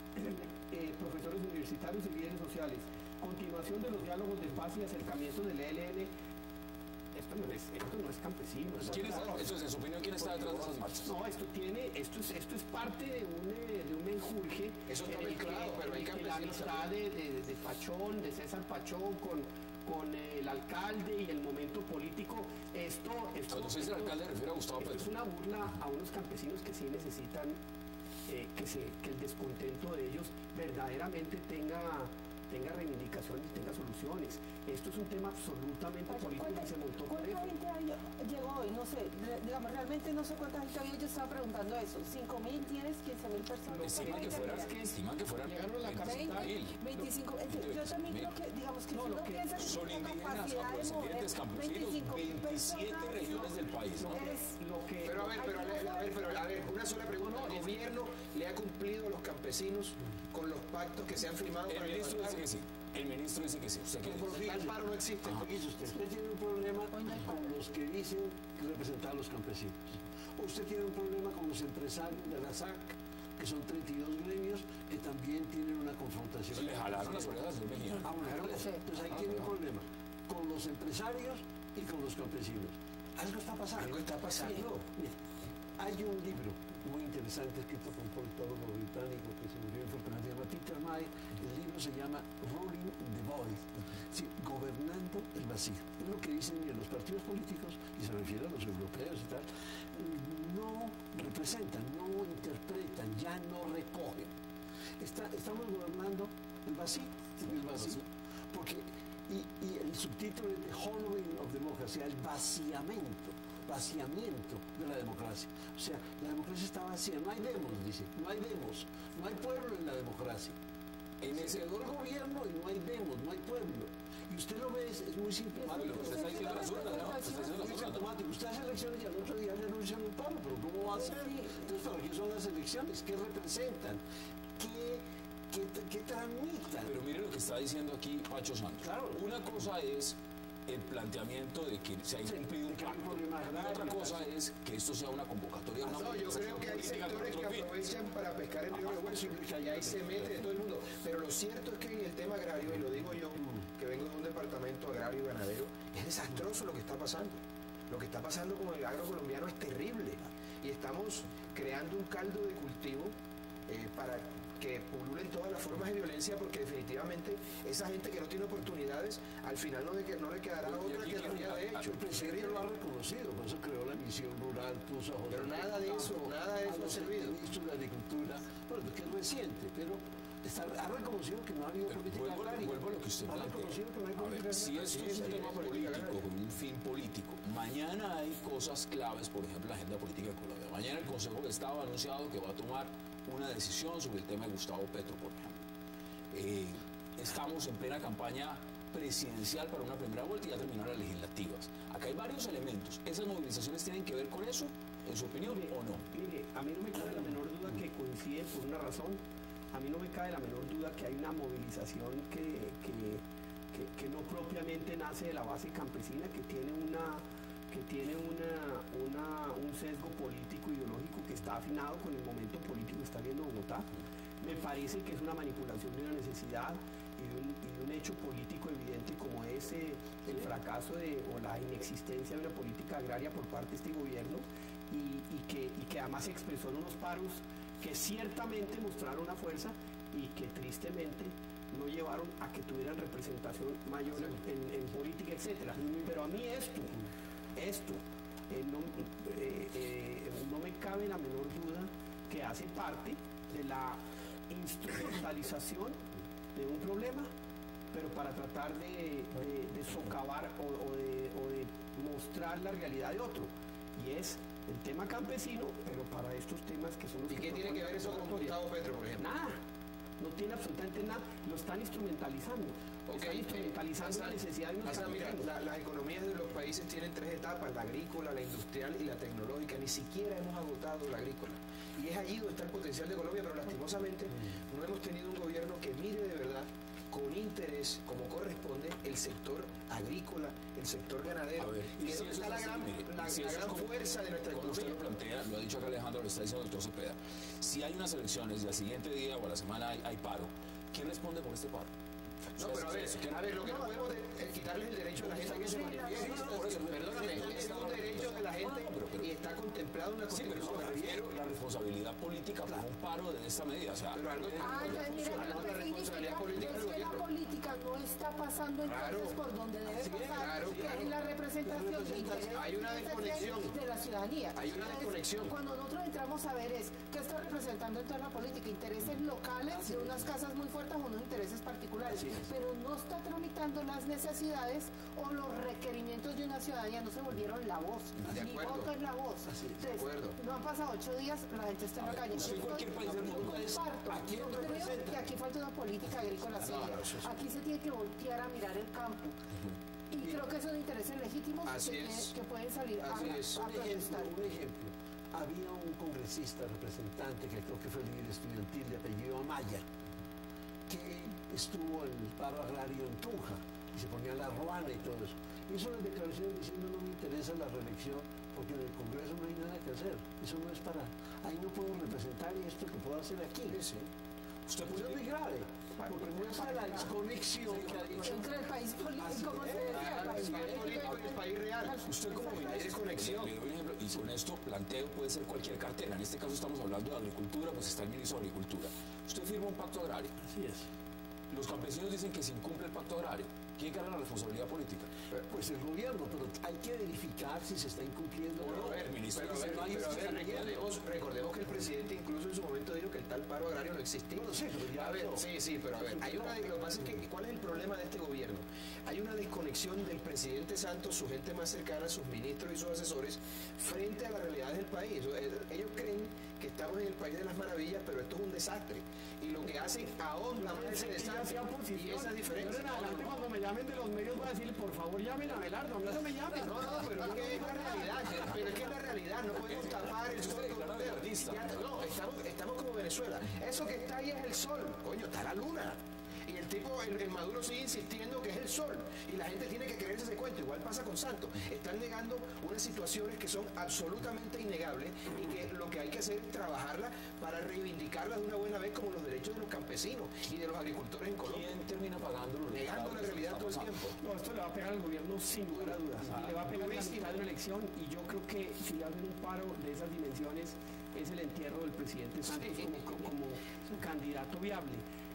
eh, profesores universitarios y líderes sociales. Continuación de los diálogos de paz y acercamiento del E L N. Esto no es, esto no es campesino. ¿Quién está, esto es, en su opinión, ¿quién está detrás de esas marchas? No, esto tiene, esto es, esto es parte de un, de un enjurge. Eso está en el mezclado, que, pero hay en el que campesinos la amistad de, de, de Pachón, de César Pachón con, con el alcalde y el momento político, esto... esto Cuando se dice el alcalde, refiere a Gustavo esto Petro. es una burla a unos campesinos que sí necesitan eh, que, se, que el descontento de ellos verdaderamente tenga... tenga reivindicaciones y tenga soluciones. Esto es un tema absolutamente político que se montó por eso. ¿Cuánta gente hay- llegó hoy? No sé, re- digamos, realmente no sé cuánta gente había. Yo estaba preguntando eso. ¿cinco mil, diez, quince mil personas? Estiman que fueran, estiman que fueran Llegaron a la veinticinco mil. veinte, veinticinco. Entonces, yo también creo que, digamos, que No, si lo uno que piensa que Son tiene indígenas, capacidad de mover afrodescendientes, campesinos, veinticinco mil veintisiete personas, regiones del país, ¿no? es Lo que, Pero a ver, pero a ver, a ver, pero a ver, una sola pregunta. ¿El gobierno le ha cumplido a los campesinos con los pactos que se han firmado? El para ministro dice levantar? que sí. El ministro dice que sí. ¿Usted qué dice? Tal paro no existe. Fíjese usted, usted tiene un problema con los que dicen representar a los campesinos. Usted tiene un problema con los empresarios de la S A C, que son treinta y dos gremios, que también tienen una confrontación. Le jalaron las orejas al señor Mejía. Ah, bueno, Sí. entonces ahí tiene un problema con los empresarios y con los campesinos. Algo está pasando. Algo está pasando. Sí, mire, hay un libro muy interesante escrito por un politólogo británico que se murió infortunadamente, se llama Peter May. El libro se llama Ruling the Void, sí, gobernando el vacío. Es lo que dicen mire, los partidos políticos, y se refiere a los europeos y tal, no representan, no interpretan, ya no recogen. Está- estamos gobernando el vacío, el vacío, porque y, y el subtítulo es The Hollowing of Democracy, el vaciamiento, vaciamiento de la democracia. O sea, la democracia está vacía, no hay demos, dice, no hay demos, no hay pueblo en la democracia. En ese quedó el gobierno y no hay demos, no hay pueblo. Y usted lo ve, es, es muy simplemático. Lo que usted está diciendo las urnas, ¿no? Usted está diciendo Es las muy urnas, ¿no? automático. Usted hace elecciones y al otro día le anuncian un paro, pero ¿cómo va a ser? Entonces, ¿para qué son las elecciones? ¿Qué representan? ¿Qué, qué, qué tramitan? Pero mire lo que está diciendo aquí Pacho Santos. Claro. Una cosa es el planteamiento de que se ha incumplido un que hay un pacto. problema Y grave. otra cosa es que esto sea una convocatoria. una No, yo creo que hay política sectores con que otro fin. aprovechan para pescar el río revuelto y ahí se mete de todo el mundo. Pero lo cierto es que en el tema agrario, y lo digo yo, que vengo de un departamento agrario y ganadero, es desastroso lo que está pasando. Lo que está pasando con el agro colombiano es terrible. Y estamos creando un caldo de cultivo eh, para que pululen todas las formas de violencia, porque definitivamente esa gente que no tiene oportunidades, al final no le, que- no le quedará Y otra aquí, que la vida de hecho. El presidente lo ha reconocido, por eso creó la misión rural, puso a José Pero nada de eso, Campo, nada de eso a ha los servido. ministros de Agricultura, bueno, que es reciente, pero está, ha reconocido que no ha habido Pero política vuelvo, agraria. vuelvo a lo que usted Ha plantea. reconocido que no hay A política ver, si agraria. esto es un tema político, con un fin político, mañana hay cosas claves, por ejemplo, la agenda política de Colombia. Mañana el Consejo de Estado ha anunciado que va a tomar una decisión sobre el tema de Gustavo Petro, por ejemplo. Eh, estamos en plena campaña presidencial para una primera vuelta y ya terminaron las legislativas. Acá hay varios elementos. ¿Esas movilizaciones tienen que ver con eso, en su opinión, Mire, o no? Mire, a mí no me cabe la menor duda que coincide por una razón. A mí no me cabe la menor duda que hay una movilización que, que, que, que no propiamente nace de la base campesina, que tiene una que tiene una, una, un sesgo político ideológico que está afinado con el momento político que está viendo Bogotá. Me parece que es una manipulación de una necesidad y de un, y de un hecho político evidente como es eh, el fracaso de, o la inexistencia de una política agraria por parte de este gobierno y, y, que, y que además se expresó en unos paros que ciertamente mostraron una fuerza y que tristemente no llevaron a que tuvieran representación mayor en, en política, etcétera. Pero a mí esto, esto, eh, no, eh, eh, no me cabe la menor duda que hace parte de la instrumentalización de un problema, pero para tratar de, de, de socavar o, o, de, o de mostrar la realidad de otro. Y es el tema campesino, pero para estos temas que son los ¿Y que qué tiene que ver eso con Gustavo Petro, por ejemplo? Nada, no tiene absolutamente nada, lo están instrumentalizando. Okay, están instrumentalizando eh, la necesidad de unos Hassan, mira, campesinos. la- las economías de los países tienen tres etapas, la agrícola, la industrial y la tecnológica. Ni siquiera hemos agotado la agrícola. Y es allí donde está el potencial de Colombia, pero lastimosamente no hemos tenido un gobierno que mire de verdad con interés, como corresponde, el sector agrícola, el sector ganadero. A ver, y es si donde eso está la es gran, así, mire, la, si la eso es gran como- fuerza de nuestra Como usted lo economía. plantea, lo ha dicho acá Alejandro, lo está diciendo el doctor Cepeda. Si hay unas elecciones y al siguiente día o a la semana hay, hay paro, ¿quién responde por este paro? No, pero a ver, a ver, lo que no podemos de- es quitarles el derecho a la gente que se manifieste. Perdóname, es un derecho de la gente y está contemplado en la Sí, pero Constitución. me refiero a la responsabilidad política por un paro de esta medida. O sea, Pero algo tiene Ah, que ya, ver mira, con lo la que responsabilidad significa política es del que la gobierno. política no está pasando entonces Claro. por donde debe Sí, pasar, claro, que claro. es la representación de intereses Hay una desconexión. de la ciudadanía. Hay una Entonces, desconexión. Cuando nosotros entramos a ver es qué está representando entonces la política, intereses locales de unas casas muy fuertes o unos intereses particulares, pero no está tramitando las necesidades o los requerimientos de una ciudadanía, no se volvieron la voz. De Mi acuerdo. voto es la voz. de acuerdo. No han pasado ocho días, la gente está en A la ver, calle. usted en Yo cualquier estoy- país del yo mundo es- comparto. ¿a quién Yo creo representa? que aquí falta una política agrícola seria. no, eso sí. Aquí se tiene que voltear a mirar el campo. Y creo que son intereses legítimos Así que, es. que pueden salir a, Así es. a Un ejemplo, protestar. un ejemplo. Había un congresista, representante, que creo que fue líder estudiantil de apellido Amaya, que estuvo en el paro agrario en Tunja y se ponía la ruana y todo eso. Hizo unas declaraciones diciendo no me interesa la reelección porque en el Congreso no hay nada que hacer. Eso no es para... Ahí no puedo representar esto que puedo hacer aquí. sí. Usted Pues es muy grave, porque muestra la desconexión que ha dicho. Entre el país político, como se decía, el El país país político y el país real. Usted como Hay ministro, desconexión. le doy un ejemplo, y con esto planteo puede ser cualquier cartera. En este caso estamos hablando de agricultura, pues está el ministro de Agricultura. Usted firma un pacto agrario. Así es. Los campesinos dicen que se incumple el pacto agrario. ¿Quién carga la responsabilidad política? Pues el gobierno, pero hay que verificar si se está incumpliendo o Pero no. a ver, el ministro pero a dice, ver, no hay pero a ver, fiscalía. recordemos, recordemos que el presidente incluso en su momento dijo que el tal paro agrario no existía. Bueno, sí, pero ya a ver, no. sí, sí, pero a ver, hay una, lo que pasa es que, ¿cuál es el problema de este gobierno? Hay una desconexión del presidente Santos, su gente más cercana, sus ministros y sus asesores, frente a las realidades del país. Ellos creen que estamos en el país de las maravillas, pero esto es un desastre. Y lo que hacen ahonda más ese desastre y esa diferencia. En adelante, cuando me llamen de los medios, voy a decir, por favor, llamen a Abelardo, a mí no me llamen. No, no, pero es que es la realidad, pero es que es la realidad, no podemos tapar el sol con un dedo. Ya, no, estamos, estamos como Venezuela. Eso que está ahí es el sol, coño, está la luna. Y el tipo, el, el Maduro sigue insistiendo que es el sol. Y la gente tiene que creerse ese cuento. Igual pasa con Santos. Están negando unas situaciones que son absolutamente innegables y que lo que hay que hacer es trabajarlas para reivindicarlas de una buena vez como los derechos de los campesinos y de los agricultores en Colombia. ¿Quién termina pagando los Negando la resultados realidad que todo el está tiempo. No, esto le va a pegar al gobierno sin lugar a dudas. Y le va a pegar la mitad de una elección y yo creo que si hacen un paro de esas dimensiones es el entierro del presidente Santos como, como, como candidato viable.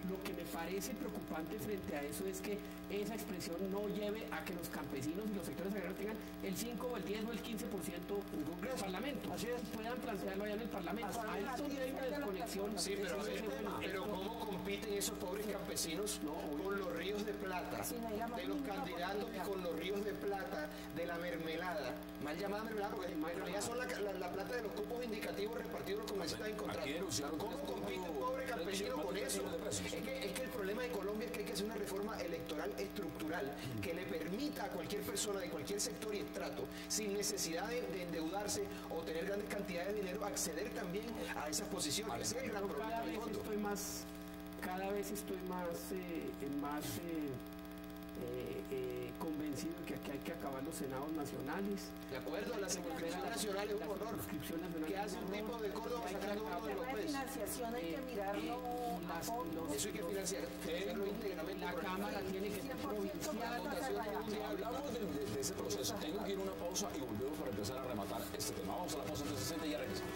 Lo que me parece preocupante frente a eso es que esa expresión no lleve a que los campesinos y los sectores agrarios tengan el cinco o el diez o el quince por ciento del Parlamento. Así es. Puedan plantearlo allá en el Parlamento. A esto no hay una desconexión. Sí, pero, a ver, pero ¿cómo compiten esos pobres campesinos con los ríos de plata Sí, no hay la más de los mínima candidatos y oportunidad. con los ríos de plata de la mermelada? Mal llamada mermelada, porque en realidad son la, la- la plata de los cupos indicativos repartidos a los congresistas en contrato. Aquí denunciaron ¿Cómo que compite un estuvo pobre tres campesino millones- con tres eso? millones de pesos. Es que, es que el problema de Colombia es que hay que hacer una reforma electoral estructural que le permita a cualquier persona de cualquier sector y estrato, sin necesidad de, de endeudarse o tener grandes cantidades de dinero, acceder también a esas posiciones. Ese es el gran Yo problema cada de vez fondo. estoy más, cada vez estoy más, eh, en más eh, eh, eh, convencido de que aquí hay que acabar los senados nacionales. De acuerdo, la circunscripción La- nacional es un la honor. circunscripción nacional ¿Qué es hace un un tipo horror. de Córdoba Y hay que sacando uno de acabar- los La jueces? financiación hay que Eh, mirarlo eh, a las- fondo. los- Eso hay que financiar, financiarlo íntegramente. La por el Cámara Estado. tiene que ser cien por ciento provincial. plata votación para allá. mundial. Hablamos de, de- de ese proceso. Tengo que ir a una pausa y volvemos para empezar a rematar este tema. Vamos a la pausa trescientos sesenta y ya regresamos.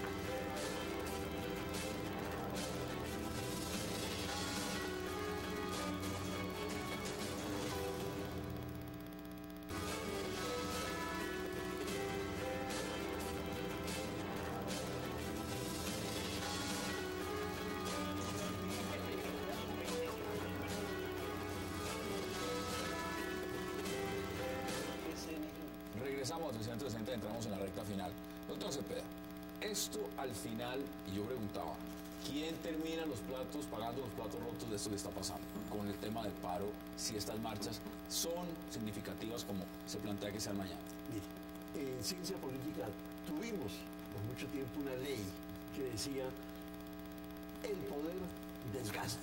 Regresamos a trescientos sesenta, entramos en la recta final. Doctor Cepeda, esto al final, y yo preguntaba, ¿quién termina los platos, pagando los platos rotos de esto que está pasando? Con el tema del paro, si estas marchas son significativas como se plantea que sean mañana. Mire, en ciencia política tuvimos por mucho tiempo una ley que decía el poder desgasta.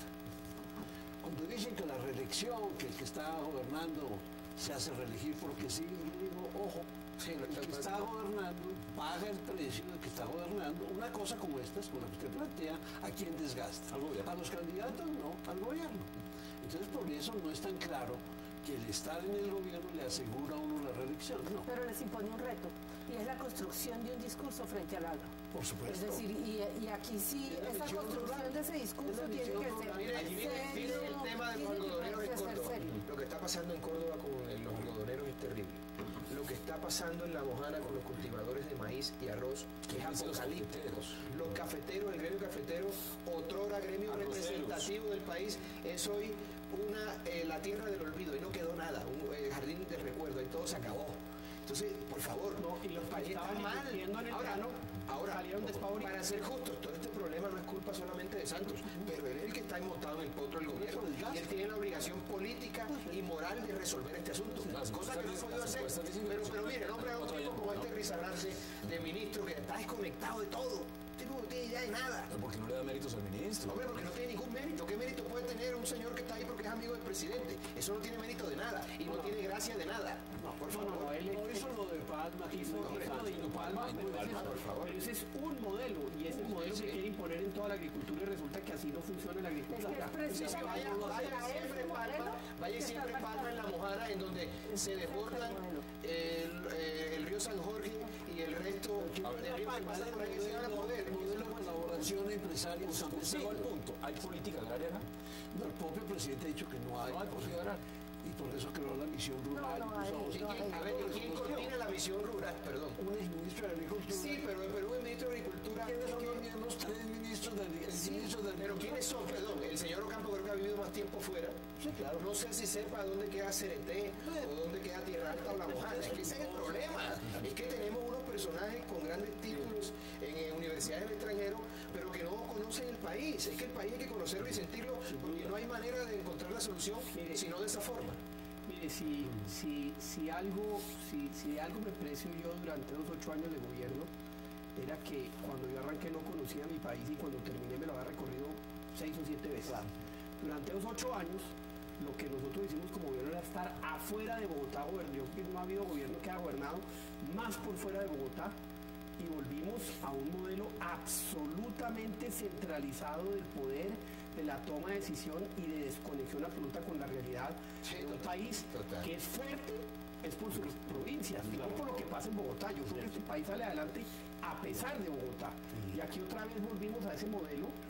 Cuando dicen que la reelección, que el que está gobernando se hace reelegir porque sí, yo digo, ojo, Sí, no el que está está gobernando paga el precio de que está gobernando. Una cosa como esta, como la que usted plantea, ¿a quién desgasta? Al gobierno. A los candidatos, no, al gobierno. Entonces, por eso no es tan claro que el estar en el gobierno le asegura a uno la reelección, no. Pero les impone un reto, y es la construcción de un discurso frente al agro. Por supuesto. Es decir, y, y aquí sí, Es la esa misión construcción rural. de ese discurso Es la tiene que misión ser rural. Mire, y mire, mire el serio, tema de los tiene que algodoneros en ser Córdoba. serio. Lo que está pasando en Córdoba con el- los algodoneros es terrible. Lo que está pasando en La Mojana con los cultivadores de maíz y arroz ¿Qué es dicen los apocalíptico. cafeteros? Los cafeteros, el gremio cafetero, otrora gremio Arroceros. representativo del país, es hoy una, eh, la tierra del olvido y no quedó nada, un eh, jardín de recuerdo y todo se acabó. Entonces, por favor, No, y los que ahí está estaban mal. invirtiendo en el Ahora, grano ahora, salieron despavoridos. para ser justos, todo este problema no es culpa solamente de Santos, pero él es el que está montado en el potro del gobierno y él tiene la obligación política y moral de resolver este asunto, Las cosa que no ha encuestas podido dicen- hacer. las encuestas dicen que Pero, no pero se mire, nombre a un cuatro tipo años, como ¿no? este Rizarrarse de ministro que está desconectado de todo. Este tipo no tiene idea de nada. Pero ¿por qué no le da méritos al ministro? Hombre, porque no tiene ningún mérito. ¿Qué mérito puede tener un señor que está ahí porque es amigo del presidente? Eso no tiene mérito de nada y no tiene gracia de nada. Por No, no, favor. no, él No hizo lo de Palma, que hizo, hizo hizo lo de Indopalma, Indopalma, pero ese Indopalma, es- por favor. pero ese es un modelo y es el modelo sí. que quiere imponer en toda la agricultura y resulta que así no funciona la Es que agricultura. es precisamente Vaya, contra vaya ese siempre modelo palma, vaya que siempre está palma en la Mojana, en donde se desbordan modelo. el, eh, el río San Jorge y el resto de ríos que pasan por ahí que se van a poder. el modelo de colaboración empresario Usted campesino. llegó al punto. ¿Hay política agraria acá? No, el propio presidente ha dicho que no hay. No hay política agraria. Y por eso creó la misión rural. No, no hay, puso- ¿Y quién- a ver, ¿y quién coordina la misión rural? Perdón. Un exministro de Agricultura. Sí, pero en Perú el ministro de Agricultura. ¿Quiénes son ¿qué? los miembros? Tres ministros de el Sí, ministro de pero ¿quiénes son? Perdón, el señor Ocampo creo que ha vivido más tiempo fuera. Sí, claro. No sé si sepa dónde queda Cereté o dónde queda Tierra Alta o La Mojana. Es que ese es el problema. Es que tenemos unos personajes con grandes títulos en, eh, universidades del extranjero, pero que no conocen el país. Es que el país hay que conocerlo y sentirlo porque no hay manera de encontrar la solución Mire. sino de esa forma. Mire, si, si, si, algo, si, si algo me precio yo durante los ocho años de gobierno, era que cuando yo arranqué no conocía mi país y cuando terminé me lo había recorrido seis o siete veces. Claro. Durante los ocho años, lo que nosotros hicimos como gobierno era estar afuera de Bogotá gobernando. Yo creo que no ha habido gobierno que haya gobernado más por fuera de Bogotá y volvimos a un modelo absolutamente centralizado del poder, de la toma de decisión y de desconexión absoluta con la realidad Sí, de un total, país total. que es fuerte, es por sus provincias, no por lo que pasa en Bogotá. Yo creo que este país sale adelante a pesar de Bogotá. Y aquí otra vez volvimos a ese modelo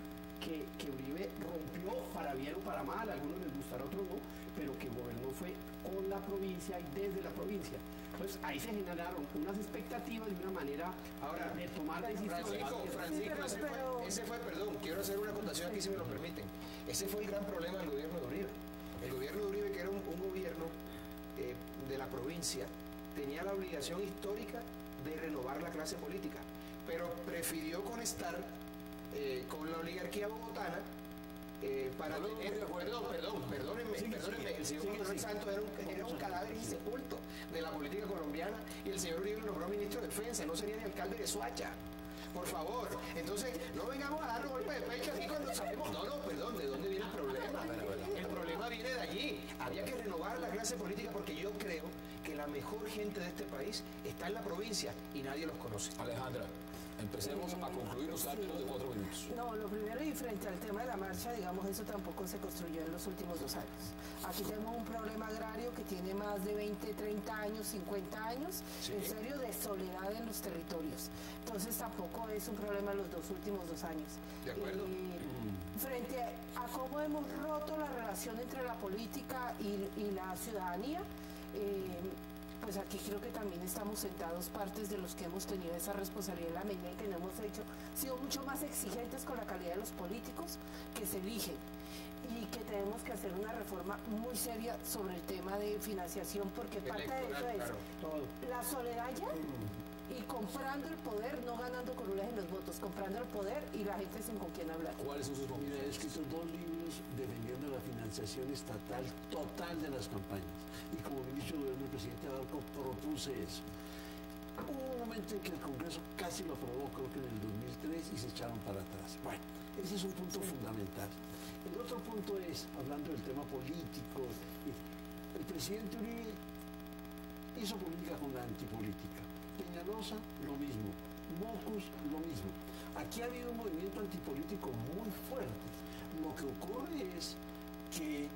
que, que Uribe rompió para bien o para mal, a algunos les gustará, a otros no, pero que gobernó fue con la provincia y desde la provincia. Entonces ahí se generaron unas expectativas de una manera Ahora, de tomar decisiones. Francisco, Francisco, Sí, pero- ese, pero- fue, ese fue, perdón, quiero hacer una acotación aquí si me lo permiten. Ese fue el gran problema del gobierno de Uribe. El gobierno de Uribe, que era un, un gobierno eh, de la provincia, tenía la obligación histórica de renovar la clase política, pero prefirió conectar eh, con la oligarquía bogotana eh, para No, no, tener, muy de acuerdo. perdón, perdón, perdónenme, Sigue, perdónenme, sigue, el señor sigue, Manuel sigue. Santos era un, era un cadáver insepulto de la política colombiana y el señor Uribe lo nombró ministro de Defensa, no sería ni alcalde de Soacha. Por favor, entonces no vengamos a dar golpe de pecho aquí cuando sabemos, no, no, perdón, ¿de dónde viene el problema? El problema viene de allí. Había que renovar la clase política porque yo creo que la mejor gente de este país está en la provincia y nadie los conoce. Alejandra, empecemos a concluir los términos de cuatro minutos. No, lo primero, y frente al tema de la marcha, digamos, eso tampoco se construyó en los últimos dos años. Aquí tenemos un problema agrario que tiene más de veinte, treinta años, cincuenta años, Sí. en serio, de soledad en los territorios. Entonces tampoco es un problema en los dos últimos dos años. De acuerdo. Eh, frente a cómo hemos roto la relación entre la política y, y la ciudadanía, eh, pues aquí creo que también estamos sentados partes de los que hemos tenido esa responsabilidad en la medida en que no hemos hecho, sido mucho más exigentes con la calidad de los políticos que se eligen y que tenemos que hacer una reforma muy seria sobre el tema de financiación porque parte de eso Electoral, es claro. Todo. la soledad ya y comprando el poder, no ganando corulas en los votos, comprando el poder y la gente sin con quién hablar. ¿Cuáles son sus Mira, he conclusiones? escrito dos libros defendiendo la financiación estatal total de las campañas. Y como ministro de Gobierno, el presidente Abarco propuse eso. Hubo un momento en que el Congreso casi lo aprobó, creo que en el dos mil tres, y se echaron para atrás. Bueno, ese es un punto fundamental. El otro punto es, hablando del tema político, el presidente Uribe hizo política con la antipolítica. Peñalosa, lo mismo. Mocus, lo mismo. Aquí ha habido un movimiento antipolítico muy fuerte. Lo que ocurre es que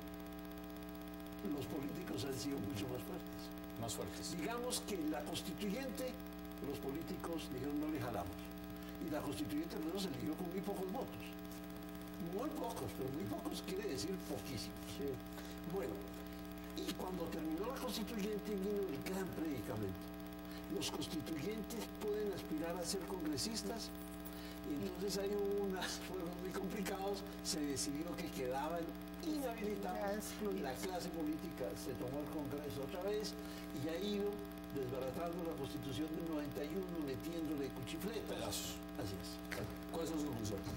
los políticos han sido mucho más fuertes. Más fuertes. Digamos que la constituyente, los políticos dijeron no le jalamos. Y la constituyente primero se eligió con muy pocos votos. Muy pocos, pero muy pocos quiere decir poquísimos. Bueno, y cuando terminó la constituyente vino el gran predicamento. Los constituyentes pueden aspirar a ser congresistas, y entonces hay unas, fueron muy complicados, se decidió que quedaban inhabilitados, la clase política se tomó el Congreso otra vez y ha ido desbaratando la Constitución del noventa y uno, metiéndole cuchifletas. Pedazos. Así es. ¿Cuáles son sus conclusiones?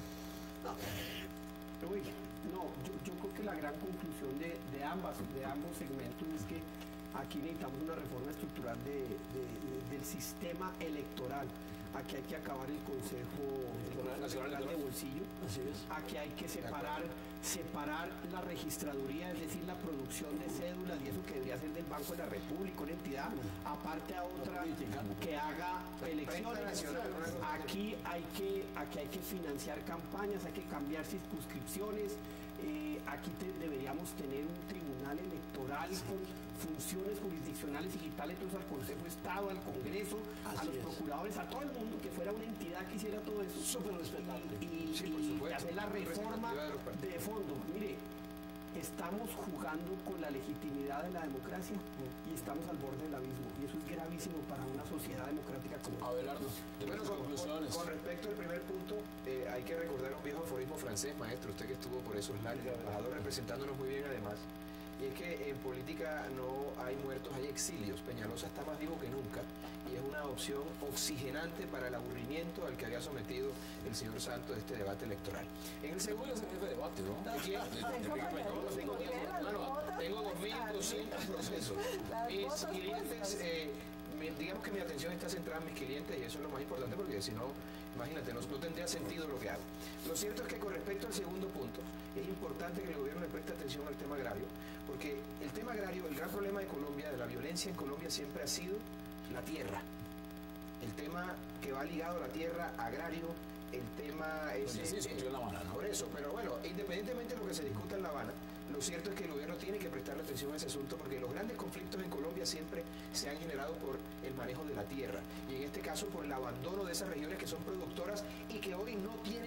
Uy, no, yo, yo creo que la gran conclusión de, de ambas, de ambos segmentos es que aquí necesitamos una reforma estructural de, de- de- del sistema electoral. Aquí hay que acabar el Consejo Nacional Nacional de Electoral. Bolsillo. Así es. Aquí hay que separar, separar la registraduría, es decir, la producción de cédulas y eso que debería ser del Banco de la República, una entidad, aparte a otra política. que haga elecciones. nacional, una cosa Aquí hay que, aquí hay que financiar campañas, hay que cambiar circunscripciones. eh, aquí te- deberíamos tener un tribunal electoral con funciones jurisdiccionales y quitarle todo eso al Consejo de Estado, al Congreso, a Así los es. procuradores, a todo el mundo, que fuera una entidad que hiciera todo eso. Súper respetable. Y, Sí, por y supuesto. hacer la reforma Representativa de los partidos. de fondo. Mire, estamos jugando con la legitimidad de la democracia y estamos al borde del abismo. Y eso es gravísimo para una sociedad democrática como esta. Abelardo, de Bueno, sus con, con- conclusiones. con respecto al primer punto, eh, hay que recordar un viejo aforismo francés, maestro, usted que estuvo por esos lares, embajador representándonos muy bien además, y es que en política no hay muertos, hay exilios. Peñalosa está más vivo que nunca y es una opción oxigenante para el aburrimiento al que había sometido el señor Santos este debate electoral. En el Según segundo... es el jefe de debate, ¿no? ¿Quién? Tengo No, calladito, tengo porque tiempo. las Bueno, botas tengo dos mil puestas. doscientos procesos. Las Mis botas clientes, puestas. eh, mi- digamos que mi atención está centrada en mis clientes y eso es lo más importante porque si no, imagínate, no, no tendría sentido lo que hago. Lo cierto es que con respecto al segundo punto, es importante que el gobierno le preste atención al tema agrario, porque el tema agrario, el gran problema de Colombia, de la violencia en Colombia siempre ha sido la tierra. El tema que va ligado a la tierra, agrario, el tema Pues ya ese... se discutió en La Habana, ¿no? Por eso, pero bueno, independientemente de lo que se discuta en La Habana, lo cierto es que el gobierno tiene que prestarle atención a ese asunto porque los grandes conflictos en Colombia siempre se han generado por el manejo de la tierra y en este caso por el abandono de esas regiones que son productoras y que hoy no tienen cómo producir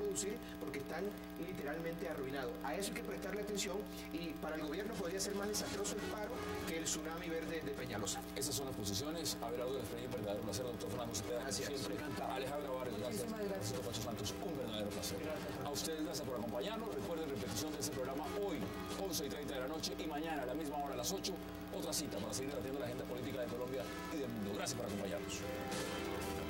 producir porque están literalmente arruinados. A eso hay que prestarle atención y para el gobierno podría ser más desastroso el paro que el tsunami verde de Peñalosa. Esas son las posiciones. Abelardo de Frey, un verdadero placer, doctor Fernando Cepeda. Gracias. Siempre. Alejandra Vargas, gracias. Muchísimas gracias. Francisco Pacho Santos, un verdadero placer. A ustedes, gracias por acompañarnos. Recuerden repetición de este programa hoy, once y treinta de la noche, y mañana a la misma hora, a las ocho, otra cita para seguir debatiendo la agenda política de Colombia y del mundo. Gracias por acompañarnos.